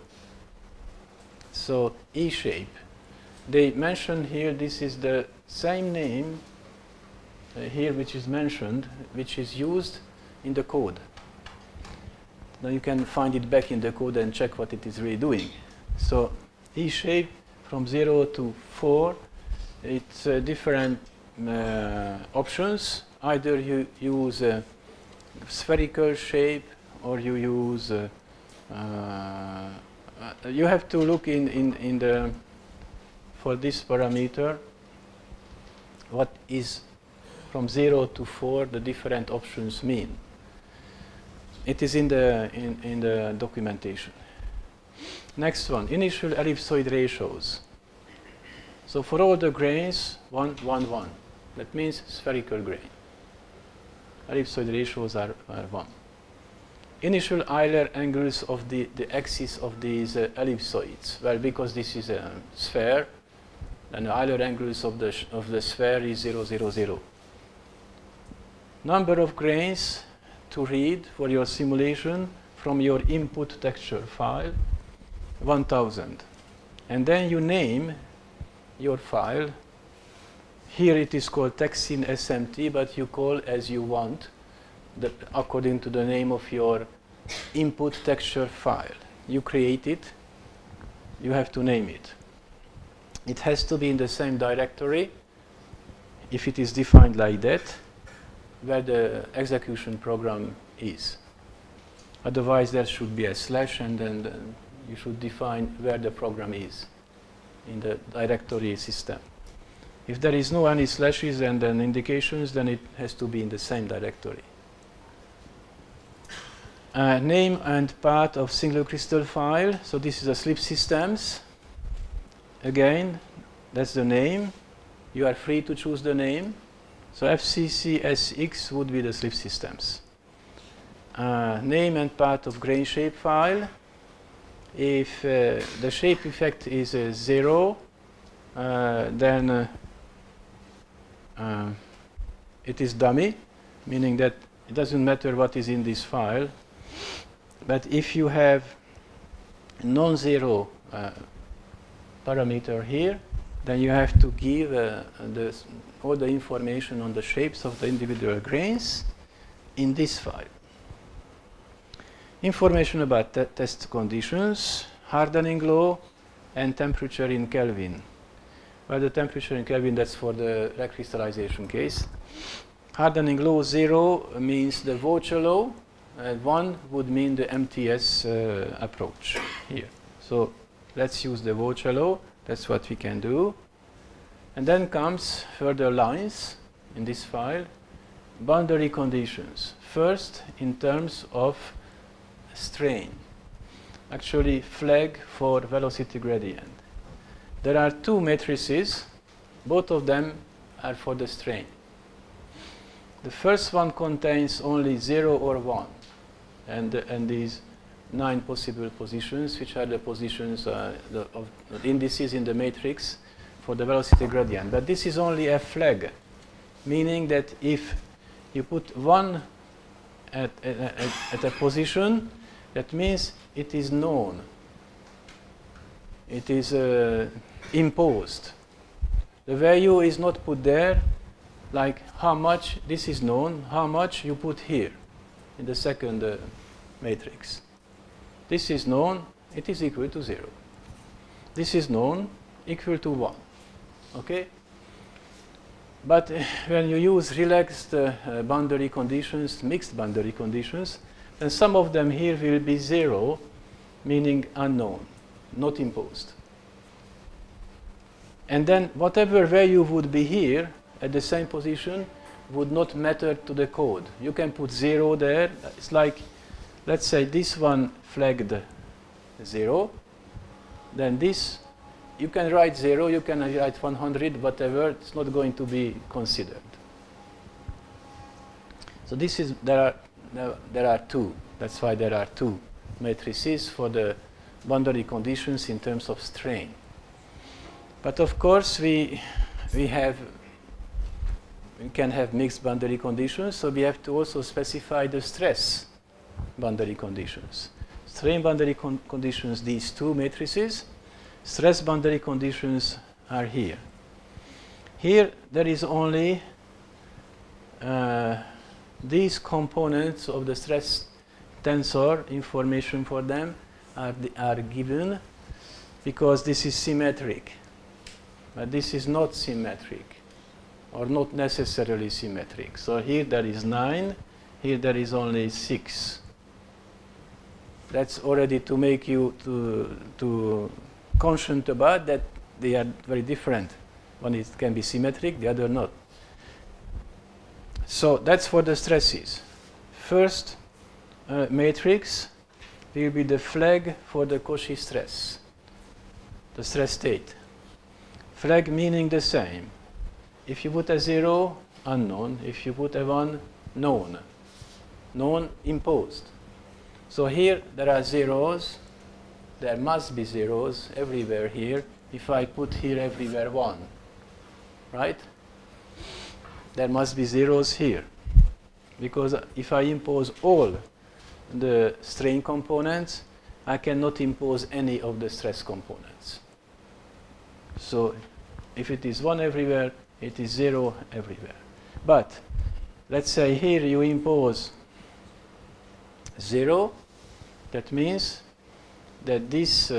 So E shape. They mention here, this is the same name here which is mentioned, which is used in the code. Now you can find it back in the code and check what it is really doing. So E shape from 0 to 4, it's different options. Either you use a spherical shape or you use you have to look in the for this parameter what is from 0 to 4 the different options mean. It is in the documentation. Next one, initial ellipsoid ratios. So for all the grains, 1, 1, 1. That means spherical grain. Ellipsoid ratios are 1. Initial Euler angles of the axis of these ellipsoids. Well, because this is a sphere, and the Euler angles of the sphere is 0, 0, 0. Number of grains to read for your simulation from your input texture file, 1000. And then you name your file. Here it is called texin SMT, but you call as you want, according to the name of your input texture file. You create it, you have to name it. It has to be in the same directory, if it is defined like that, where the execution program is. Otherwise there should be a slash, and then you should define where the program is in the directory system. If there is no any slashes and then indications, then it has to be in the same directory. Name and path of single crystal file. So this is a slip systems. Again, that's the name. You are free to choose the name. So FCCSX would be the slip systems. Name and path of grain shape file. If the shape effect is 0, then it is dummy, meaning that it doesn't matter what is in this file. But if you have non-zero parameter here, then you have to give all the information on the shapes of the individual grains in this file. Information about test conditions, hardening law, and temperature in Kelvin. Well, the temperature in Kelvin, that's for the recrystallization case. Hardening law 0 means the Vaucher law, and 1 would mean the MTS approach here. So let's use the Vaucher law. That's what we can do. And then comes further lines in this file. Boundary conditions. First, in terms of strain. Actually, flag for velocity gradient. There are two matrices. Both of them are for the strain. The first one contains only 0 or 1. And these 9 possible positions, which are the positions of the indices in the matrix for the velocity gradient. But this is only a flag, meaning that if you put 1 at a position, that means it is known. It is imposed. The value is not put there, like how much this is known, how much you put here in the second matrix. This is known, it is equal to 0. This is known, equal to 1. Okay? But when you use relaxed boundary conditions, mixed boundary conditions, then some of them here will be 0, meaning unknown, not imposed. And then whatever value would be here at the same position would not matter to the code. You can put 0 there. It's like, let's say this one flagged 0. Then this, you can write 0, you can write 100, whatever. It's not going to be considered. So this is, there are two. That's why there are two matrices for the boundary conditions in terms of strain. But of course, we can have mixed boundary conditions, so we have to also specify the stress boundary conditions. Strain boundary conditions, these two matrices. Stress boundary conditions are here. Here, there is only these components of the stress tensor. Information for them are given because this is symmetric. But this is not symmetric, or not necessarily symmetric. So here there is 9, here there is only 6. That's already to make you to conscious about that they are very different. One can be symmetric, the other not. So that's for the stresses. First, matrix will be the flag for the Cauchy stress, the stress state. Flag meaning the same. If you put a 0, unknown. If you put a 1, known. Known, imposed. So here there are zeros. There must be zeros everywhere here. If I put here everywhere 1, right? There must be zeros here. Because if I impose all the strain components, I cannot impose any of the stress components. So if it is 1 everywhere, it is 0 everywhere. But let's say here you impose 0. That means that this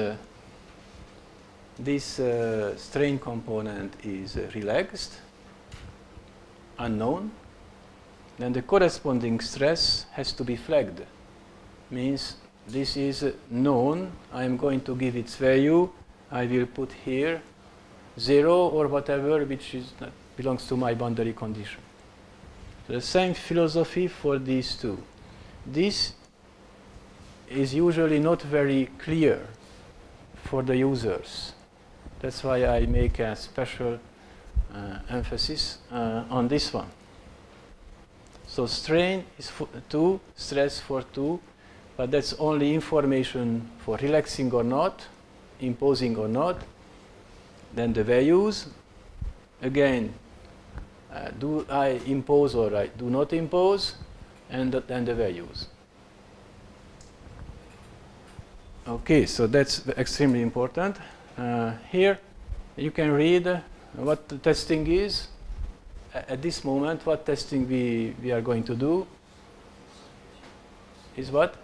strain component is relaxed, unknown. Then the corresponding stress has to be flagged. Means this is known. I am going to give its value. I will put here 0 or whatever which is belongs to my boundary condition. So the same philosophy for these two. This is usually not very clear for the users. That's why I make a special emphasis on this one. So strain is for 2, stress for 2, but that's only information for relaxing or not, imposing or not. Then the values, again, do I impose or I do not impose, and then the values. Okay, so that's extremely important. Here you can read what the testing is. At this moment, what testing we are going to do is what?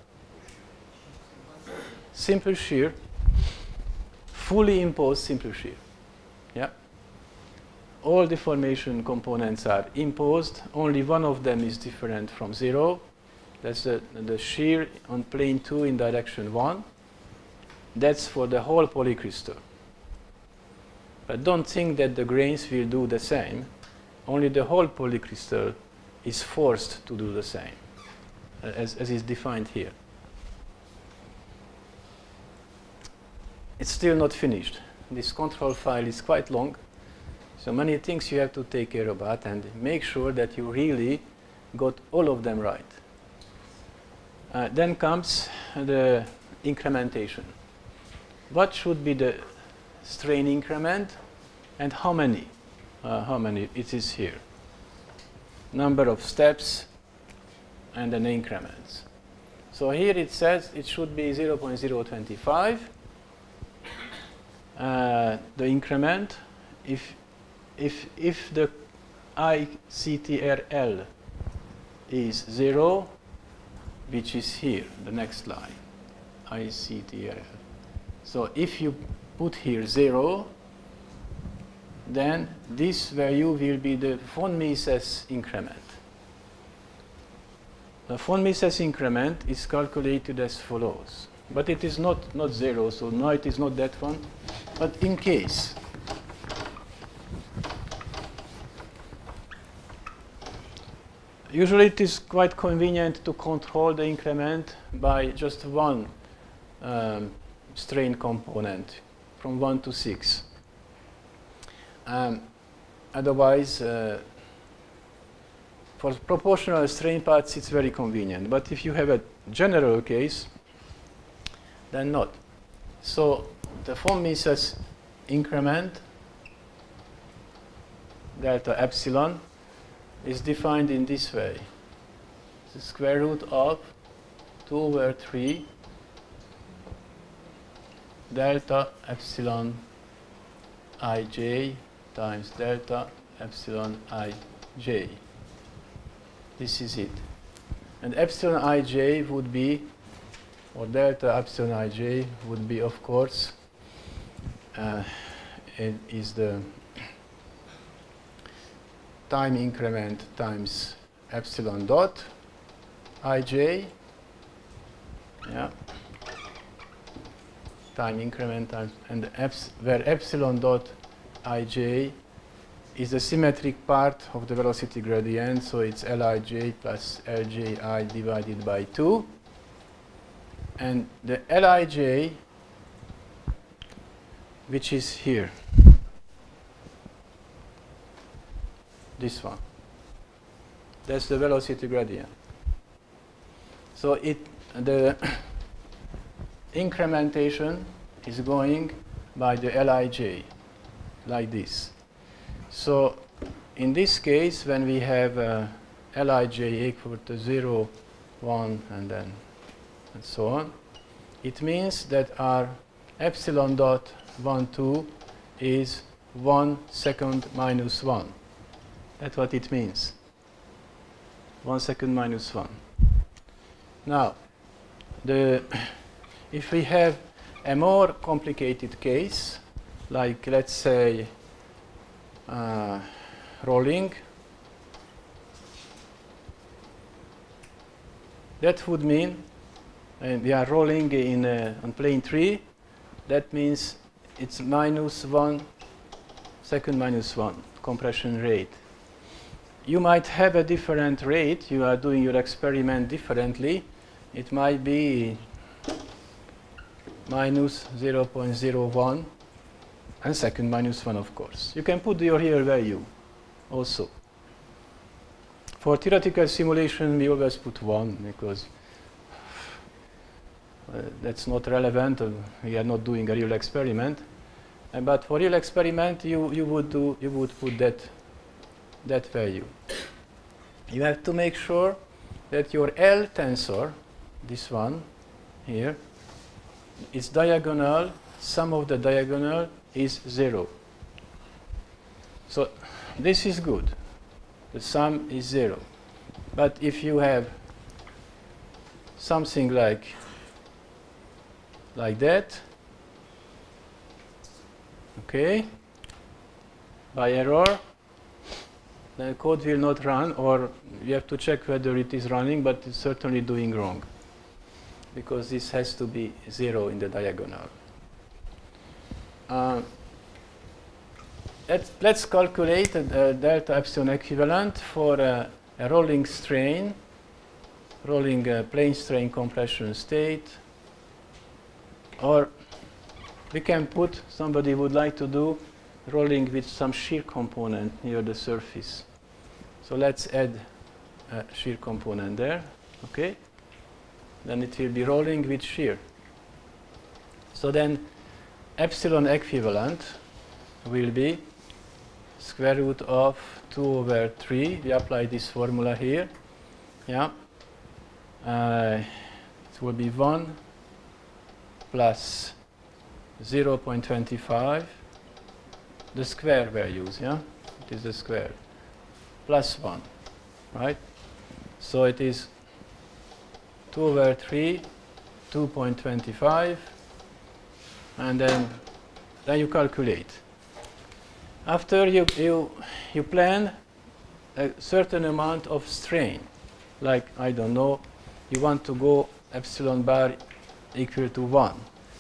Simple shear, fully imposed simple shear. Yeah. All deformation components are imposed. Only one of them is different from 0. That's the shear on plane 2 in direction 1. That's for the whole polycrystal. But don't think that the grains will do the same. Only the whole polycrystal is forced to do the same, as is defined here. It's still not finished. This control file is quite long, so many things you have to take care about and make sure that you really got all of them right. Then comes the incrementation. What should be the strain increment and how many? How many it is here? Number of steps and then increments. So here it says it should be 0.025. The increment, if the ICTRL is 0, which is here, the next line, ICTRL. So if you put here 0, then this value will be the von Mises increment. The von Mises increment is calculated as follows. But it is not 0, so no, it is not that one. But in case, usually it is quite convenient to control the increment by just one strain component from 1 to 6. Otherwise, for proportional strain parts, it's very convenient. But if you have a general case, then not. So the von Mises increment, delta epsilon, is defined in this way. The square root of 2 over 3 delta epsilon ij times delta epsilon ij. This is it. And epsilon ij would be, or delta epsilon ij would be, of course, it is the time increment times epsilon dot ij. Yeah. Time increment times, and where epsilon dot ij is the symmetric part of the velocity gradient, so it's Lij plus Lji divided by 2. And the Lij, which is here, this one, that's the velocity gradient. So the incrementation is going by the Lij, like this. So in this case, when we have Lij equal to 0, 1, and then and so on, it means that our epsilon dot 1, 2 is 1 second minus 1. That's what it means. 1 second minus 1. Now, if we have a more complicated case, like let's say rolling, that would mean, and we are rolling on plane 3, that means it's minus 1 second minus 1 compression rate. You might have a different rate, you are doing your experiment differently. It might be minus 0.01 and second minus 1, of course. You can put your real value also. For theoretical simulation, we always put 1 because that's not relevant. We are not doing a real experiment. But for real experiment, you would put that value. You have to make sure that your L tensor, this one here, is diagonal. Sum of the diagonal is 0. So this is good. The sum is 0. But if you have something like that, okay, by error, the code will not run, or you have to check whether it is running, but it's certainly doing wrong, because this has to be 0 in the diagonal. Let's calculate a delta epsilon equivalent for a rolling strain, rolling plane strain compression state. Or we can put, somebody would like to do rolling with some shear component near the surface. So let's add a shear component there, okay? Then it will be rolling with shear. So then epsilon equivalent will be square root of 2 over 3. We apply this formula here. Yeah. It will be 1 plus 0.25, the square values, yeah? It is the square, plus 1, right? So it is 2 over 3, 2.25, and then you calculate. After you plan a certain amount of strain, like, I don't know, you want to go epsilon bar equal to 1.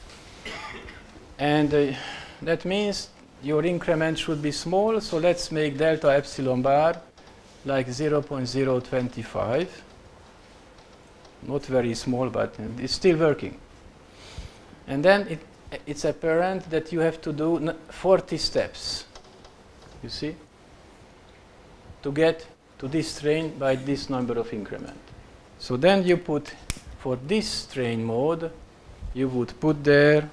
And that means your increment should be small, so let's make delta epsilon bar like 0.025. Not very small, but it's still working. And then it's apparent that you have to do 40 steps, you see, to get to this strain by this number of increment. So then you put, for this strain mode, you would put there,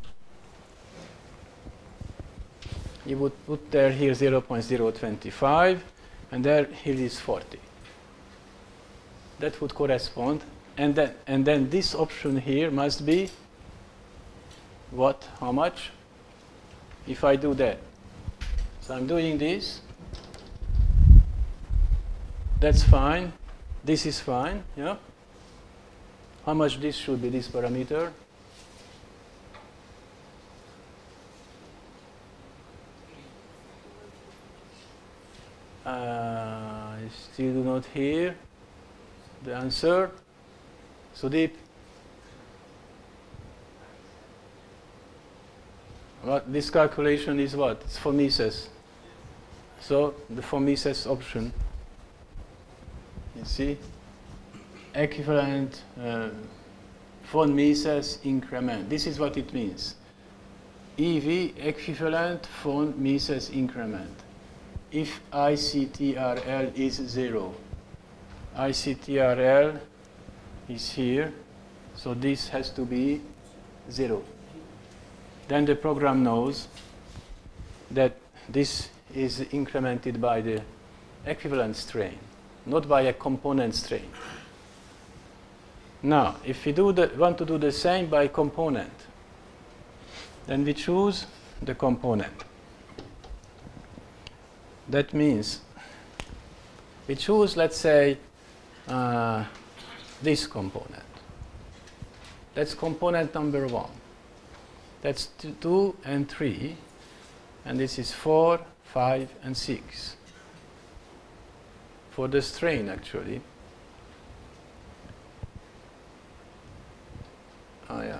here 0.025, and there here is 40. That would correspond, and then this option here must be what? How much? If I do that, so I'm doing this. That's fine. This is fine. Yeah. How much this should be? This parameter. I still do not hear the answer. Sudeep? What this calculation is what? It's for Mises. So the for Mises option. You see? Equivalent von Mises increment. This is what it means. EV equivalent von Mises increment. If ICTRL is 0, ICTRL is here, so this has to be 0. Then the program knows that this is incremented by the equivalent strain, not by a component strain. Now, if we want to do the same by component, then we choose the component. That means we choose, let's say, this component. That's component number 1. That's 2 and 3. And this is 4, 5, and 6. For the strain, actually. Oh, yeah.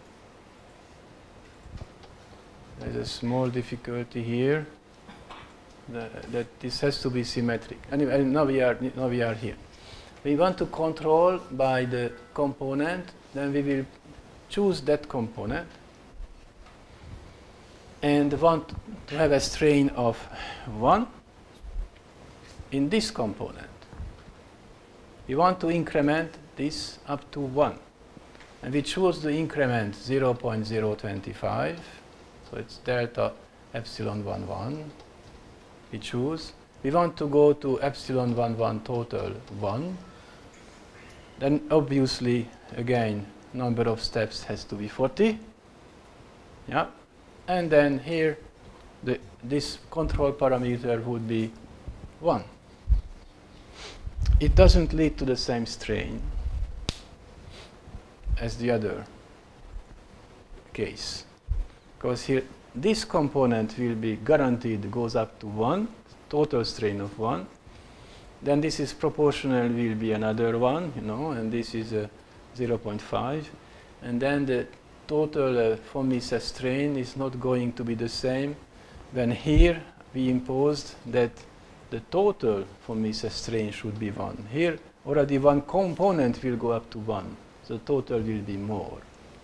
There's a small difficulty here. That this has to be symmetric. Anyway, now we are here. We want to control by the component, then we will choose that component and want to have a strain of 1 in this component. We want to increment this up to 1. And we choose the increment 0.025. So it's delta epsilon 11. We choose. We want to go to epsilon 11 total 1. Then obviously, again, number of steps has to be 40. Yeah. And then here, this control parameter would be 1. It doesn't lead to the same strain as the other case. Because here, this component will be guaranteed goes up to 1, total strain of 1. Then this is proportional will be another 1, you know, and this is 0.5. And then the total von Mises strain is not going to be the same when here we imposed that the total von Mises strain should be 1. Here already one component will go up to 1, so the total will be more.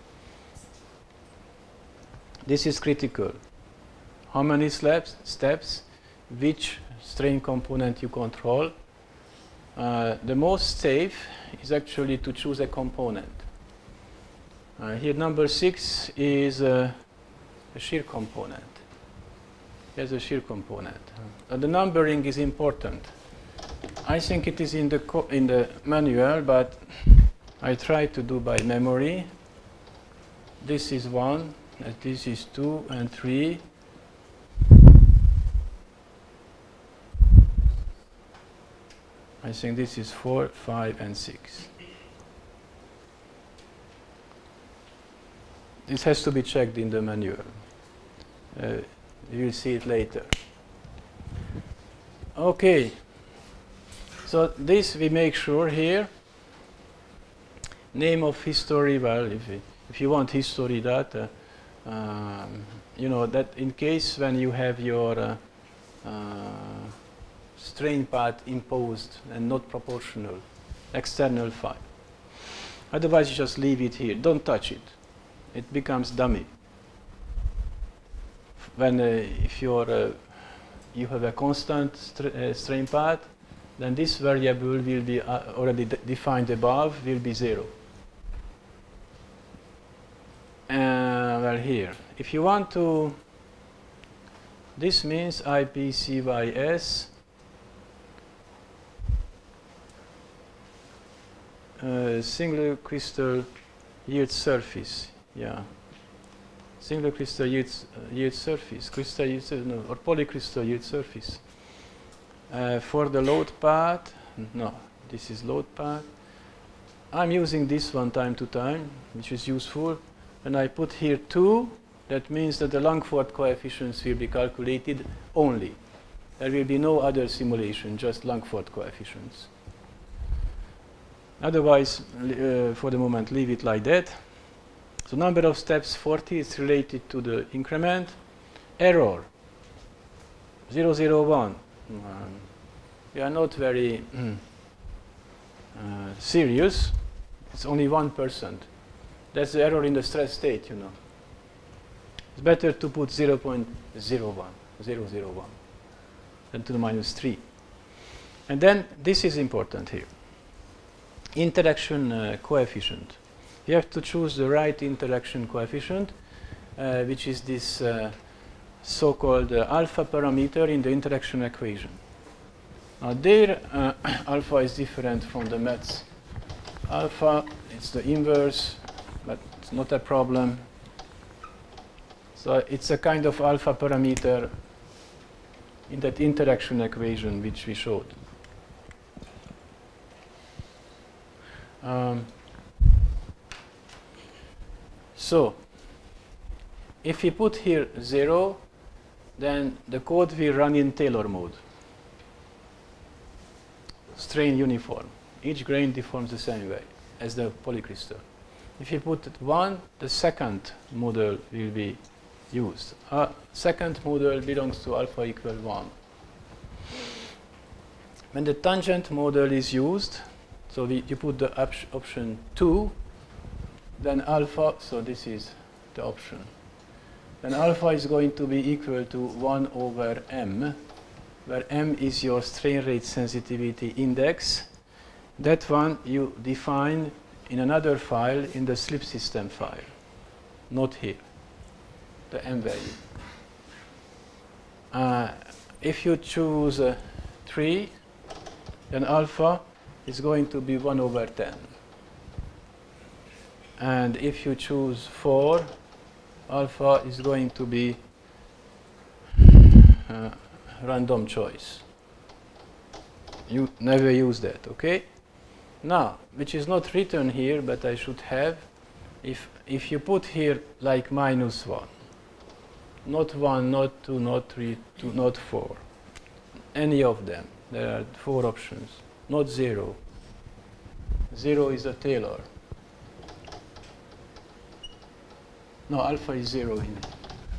This is critical. How many steps, which strain component you control. The most safe is actually to choose a component. Here number 6 is a shear component. Here's a shear component. The numbering is important. I think it is in the manual, but I try to do by memory. This is 1, this is 2 and 3. I think this is 4, 5, and 6. This has to be checked in the manual. You will see it later. Okay. So this we make sure here. Name of history. Well, if you want history data, you know that in case when you have your strain path imposed and not proportional, external file. Otherwise, you just leave it here. Don't touch it. It becomes dummy. When if you have a constant strain path, then this variable will be already defined above, will be 0. Well, here, if you want to, this means IPCYS single crystal yield surface. Yeah. Single crystal yield surface, crystal yield, no, or polycrystal yield surface. For the load path, no, this is load path. I'm using this one time to time, which is useful. And I put here 2, that means that the Langford coefficients will be calculated only. There will be no other simulation, just Langford coefficients. Otherwise, for the moment, leave it like that. So number of steps 40 is related to the increment. Error 001. We are not very serious. It's only 1%. That's the error in the stress state, you know. It's better to put 0.01 than to the -3. And then this is important here. Interaction coefficient. You have to choose the right interaction coefficient, which is this so-called alpha parameter in the interaction equation. Now there, alpha is different from the maths. Alpha, it's the inverse, but it's not a problem. So it's a kind of alpha parameter in that interaction equation which we showed. So if you put here 0, then the code will run in Taylor mode. Strain uniform. Each grain deforms the same way as the polycrystal. If you put it 1, the second model will be used. Second model belongs to alpha equal 1. When the tangent model is used, so you put the option 2, then alpha, so this is the option. Then alpha is going to be equal to 1 over m, where m is your strain rate sensitivity index. That one you define in another file, in the slip system file, not here, the m value. If you choose 3, then alpha is going to be 1 over 10. And if you choose 4, alpha is going to be random choice. You never use that, okay? Now, which is not written here, but I should have, if you put here like -1, not 1, not 2, not 3, not 4, any of them, there are 4 options, not 0. 0 is a Taylor. No, alpha is 0 in it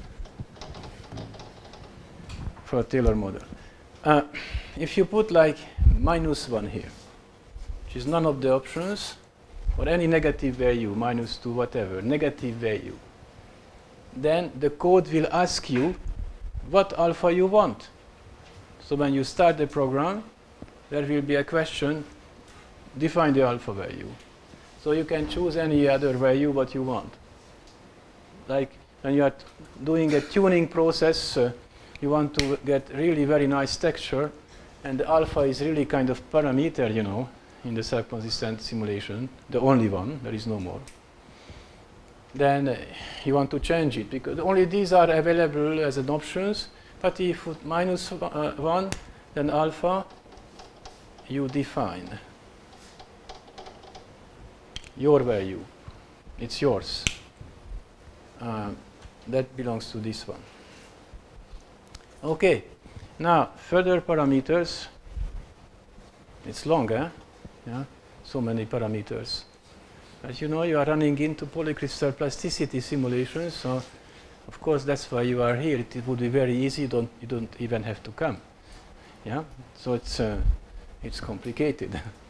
for a Taylor model. If you put like -1 here, which is none of the options, or any negative value, -2, whatever, negative value, then the code will ask you what alpha you want. So when you start the program, there will be a question, define the alpha value. So you can choose any other value what you want. Like when you are doing a tuning process, you want to get really very nice texture, and the alpha is really kind of parameter, you know, in the self-consistent simulation, the only one, there is no more. Then you want to change it, because only these are available as an options, but if you put -1, then alpha, you define your value. It's yours. That belongs to this one. Okay, now further parameters. It's long, eh? Yeah, so many parameters. As you know, you are running into polycrystal plasticity simulations, so of course that's why you are here. It would be very easy. You don't even have to come. Yeah, so it's complicated.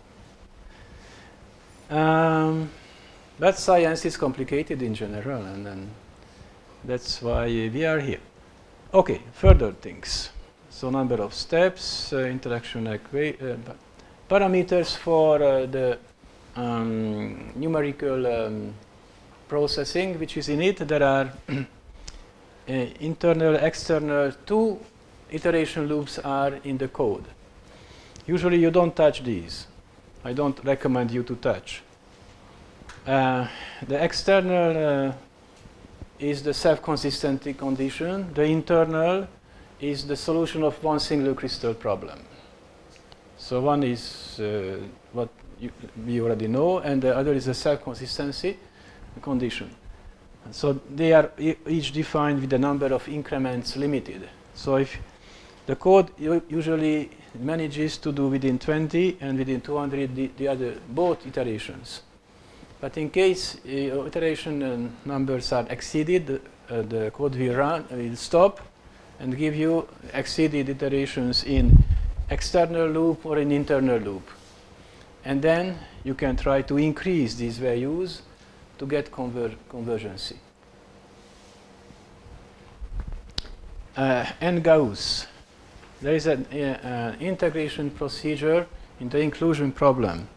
But science is complicated in general, and then that's why we are here. Okay, further things. So number of steps, interaction parameters for the numerical processing, which is in it. There are internal, external, 2 iteration loops are in the code. Usually you don't touch these. I don't recommend you to touch. The external is the self-consistency condition. The internal is the solution of one single crystal problem. So one is what we already know, and the other is the self-consistency condition. So they are each defined with the number of increments limited. So if the code usually manages to do within 20 and within 200 the other both iterations. But in case iteration numbers are exceeded, the code will stop and give you exceeded iterations in external loop or in internal loop. And then you can try to increase these values to get convergency. And Gauss. There is an integration procedure in the inclusion problem.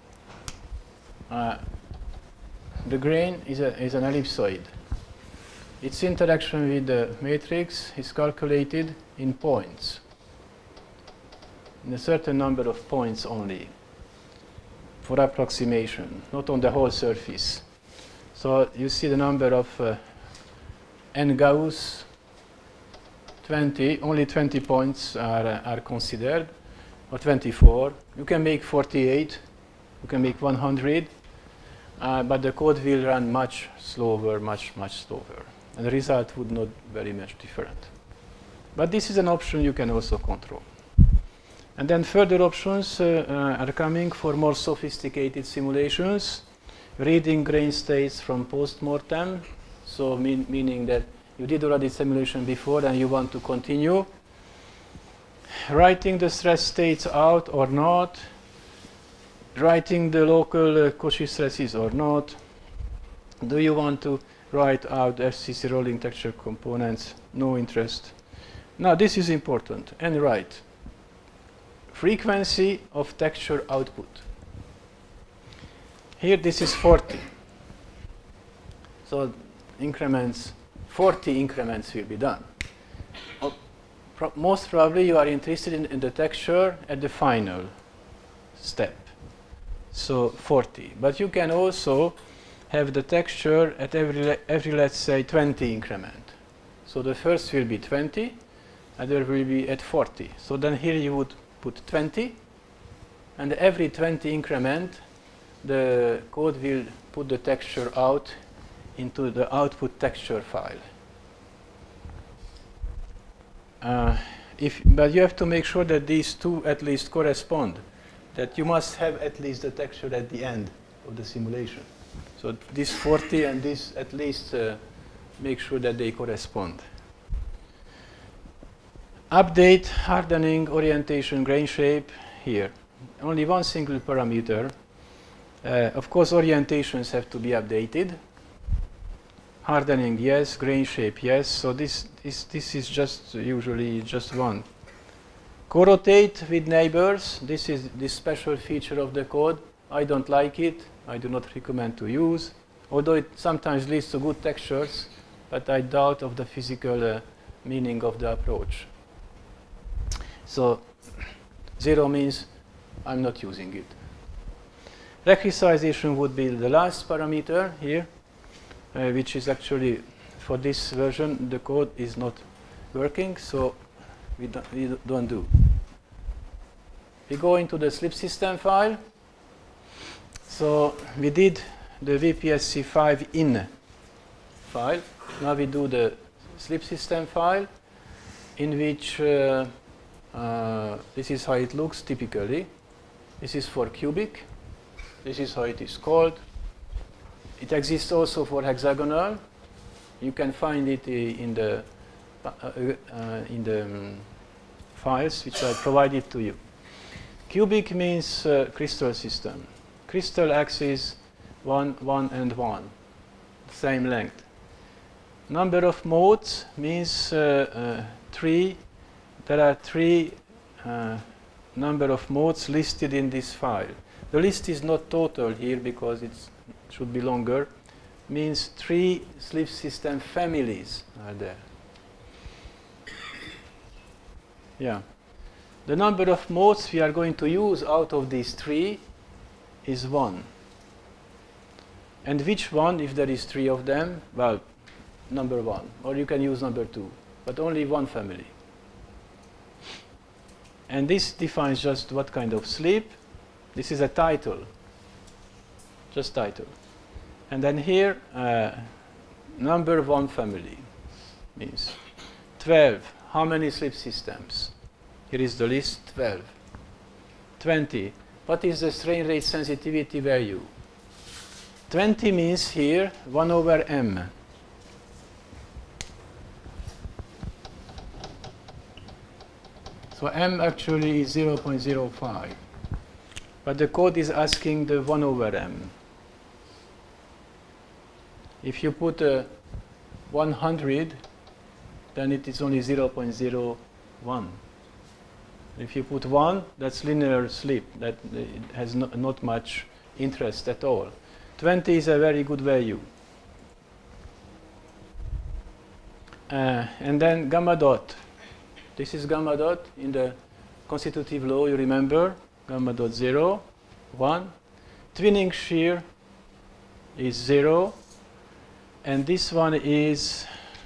The grain is an ellipsoid. Its interaction with the matrix is calculated in points, in a certain number of points only, for approximation, not on the whole surface. So you see the number of n Gauss, 20, only 20 points are considered, or 24. You can make 48, you can make 100, but the code will run much slower, much slower. And the result would not very much different. But this is an option you can also control. And then further options are coming for more sophisticated simulations, reading grain states from post-mortem, so meaning that you did already simulation before and you want to continue, writing the stress states out or not, writing the local Cauchy stresses or not. Do you want to write out FCC rolling texture components? No interest. Now this is important. And write frequency of texture output. Here this is 40. So increments, 40 increments will be done. Most probably you are interested in the texture at the final step. So 40. But you can also have the texture at every let's say 20 increment. So the first will be 20, and there will be at 40. So then here you would put 20, and every 20 increment the code will put the texture out into the output texture file. But you have to make sure that these two at least correspond, that you must have at least the texture at the end of the simulation. So this 40 and this at least make sure that they correspond. Update, hardening, orientation, grain shape here. Only one single parameter. Of course, orientations have to be updated. Hardening, yes. Grain shape, yes. So this is just usually just one. Co-rotate with neighbors. This is this special feature of the code. I don't like it. I do not recommend to use, although it sometimes leads to good textures, but I doubt of the physical meaning of the approach. So 0 means I'm not using it. Resization would be the last parameter here, which is actually, for this version, the code is not working, so we don't do. We go into the slip system file. So we did the VPSC5 in file. Now we do the slip system file, in which this is how it looks typically. This is for cubic. This is how it is called. It exists also for hexagonal. You can find it in the files which I provided to you. Cubic means crystal system. Crystal axis 1, 1, and 1, same length. Number of modes means 3. There are 3 number of modes listed in this file. The list is not total here because it should be longer. Means 3 slip system families are there. Yeah. The number of modes we are going to use out of these 3 is 1. And which one, if there is 3 of them? Well, number 1. Or you can use number 2. But only one family. And this defines just what kind of slip. This is a title. Just title. And then here, number 1 family means 12. How many slip systems? Here is the list, 12. 20. What is the strain rate sensitivity value? 20 means here 1 over m. So m actually is 0.05. But the code is asking the 1 over m. If you put 100, then it is only 0.01. If you put 1, that's linear sleep. That has not much interest at all. 20 is a very good value. And then gamma dot. This is gamma dot in the constitutive law, you remember. Gamma dot 0, 1. Twinning shear is 0. And this one is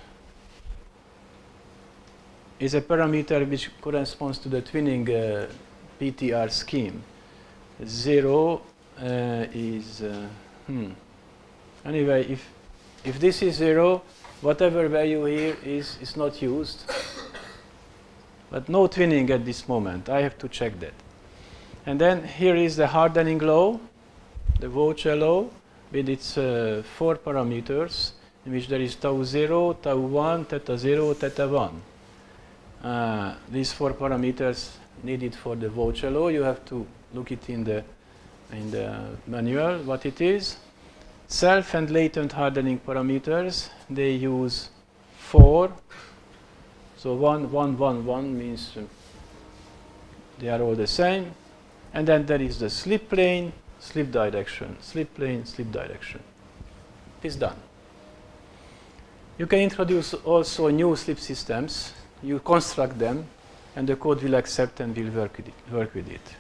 a parameter which corresponds to the twinning PTR scheme. 0 is anyway, if this is 0, whatever value here is not used. But no twinning at this moment. I have to check that. And then here is the hardening law, the Vaucher law, with its 4 parameters, in which there is tau 0, tau 1, theta 0, theta 1. These 4 parameters needed for the Vaucher law. You have to look it in the manual, what it is. Self and latent hardening parameters, they use 4. So 1, 1, 1, 1 means they are all the same. And then there is the slip plane, slip direction, slip plane, slip direction. It is done. You can introduce also new slip systems. You construct them, and the code will accept and will work with it.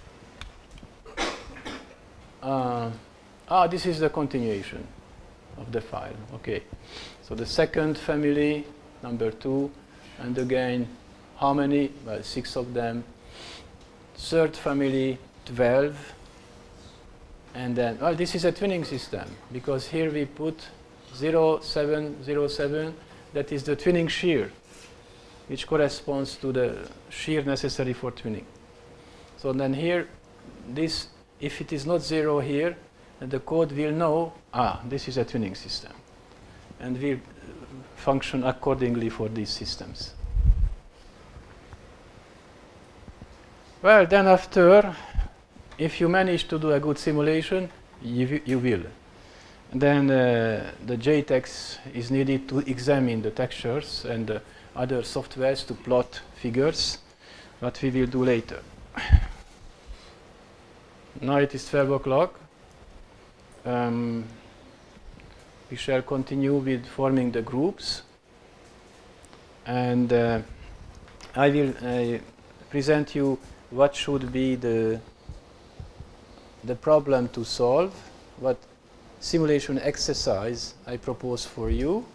This is the continuation of the file. Okay. So the second family, number 2, and again, how many? Well, 6 of them. Third family, 12. And then, well, this is a twinning system, because here we put 0, 7, 0, 7. That is the twinning shear, which corresponds to the shear necessary for twinning. So then here, this, if it is not 0 here, then the code will know, this is a twinning system, and will function accordingly for these systems. Well, then after, if you manage to do a good simulation, you will. Then the JTEX is needed to examine the textures and other softwares to plot figures, but we will do later. Now it is 12 o'clock. We shall continue with forming the groups. And I will present you what should be the problem to solve, what simulation exercise I propose for you.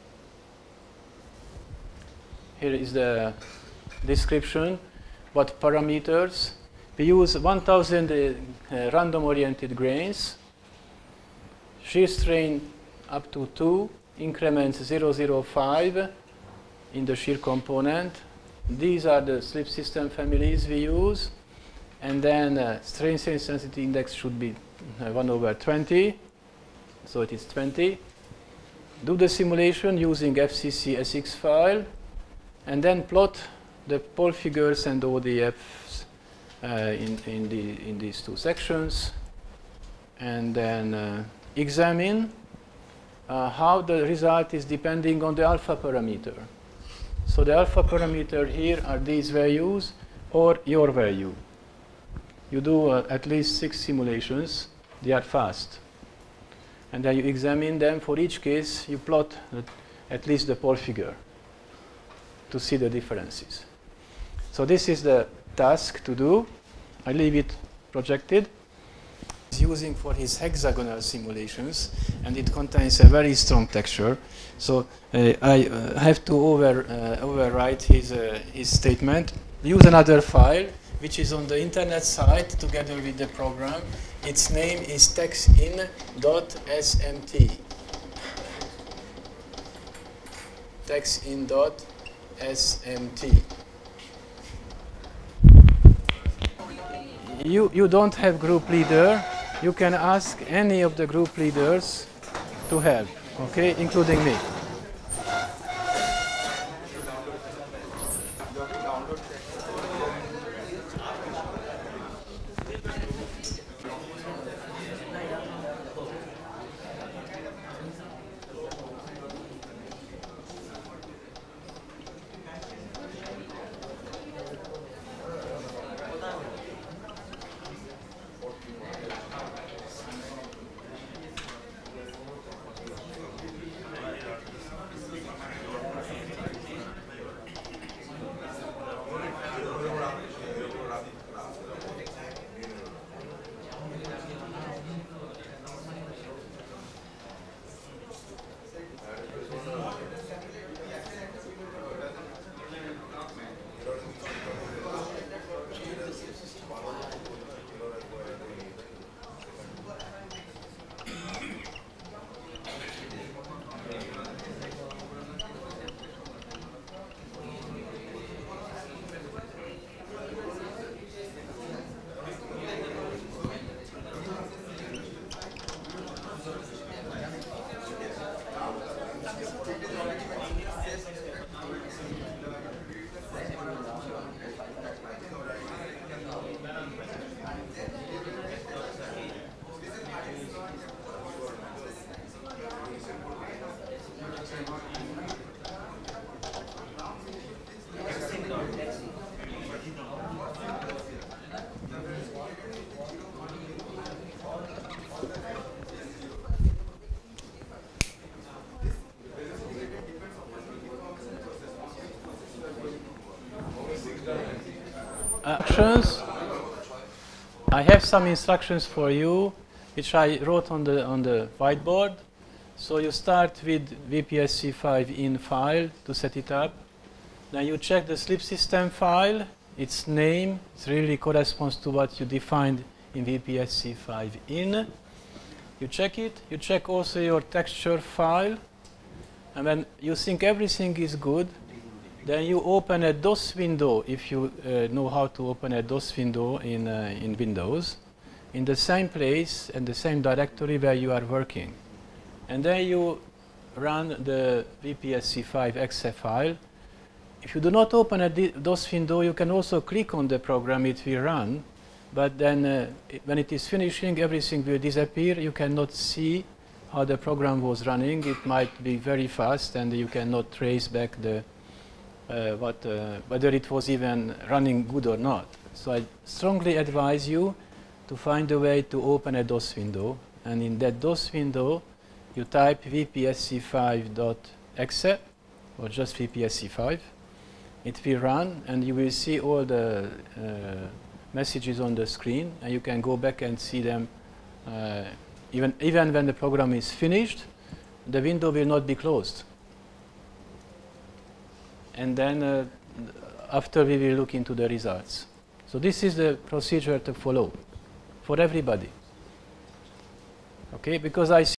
Here is the description, what parameters. We use 1000 random-oriented grains, shear strain up to 2, increments 0.05 in the shear component. These are the slip system families we use. And then strain sensitivity index should be 1/20. So it is 20. Do the simulation using FCC SX file, and then plot the pole figures and ODFs in these 2 sections, and then examine how the result is depending on the alpha parameter. So the alpha parameter here are these values or your value. You do at least 6 simulations. They are fast. And then you examine them. For each case, you plot at least the pole figure to see the differences. So this is the task to do. I leave it projected. He's using for his hexagonal simulations, and it contains a very strong texture. So I have to overwrite his statement. Use another file, which is on the internet site together with the program. Its name is textin.smt. Textin.smt. You don't have group leader. You can ask any of the group leaders to help, okay, including me. instructions. I have some instructions for you, which I wrote on the whiteboard. So you start with VPSC5 in file to set it up. Then you check the sleep system file. Its name really corresponds to what you defined in VPSC5 in. You check it. You check also your texture file. And when you think everything is good, then you open a DOS window, if you know how to open a DOS window in Windows, in the same place and the same directory where you are working. And then you run the VPSC5 exe file. If you do not open a DOS window, you can also click on the program, it will run. But then when it is finishing, everything will disappear. You cannot see how the program was running. It might be very fast, and you cannot trace back the whether it was even running good or not. So I strongly advise you to find a way to open a DOS window, and in that DOS window you type vpsc5.exe or just vpsc5. It will run, and you will see all the messages on the screen, and you can go back and see them even when the program is finished. The window will not be closed. And then after we will look into the results. So this is the procedure to follow for everybody. Okay, because I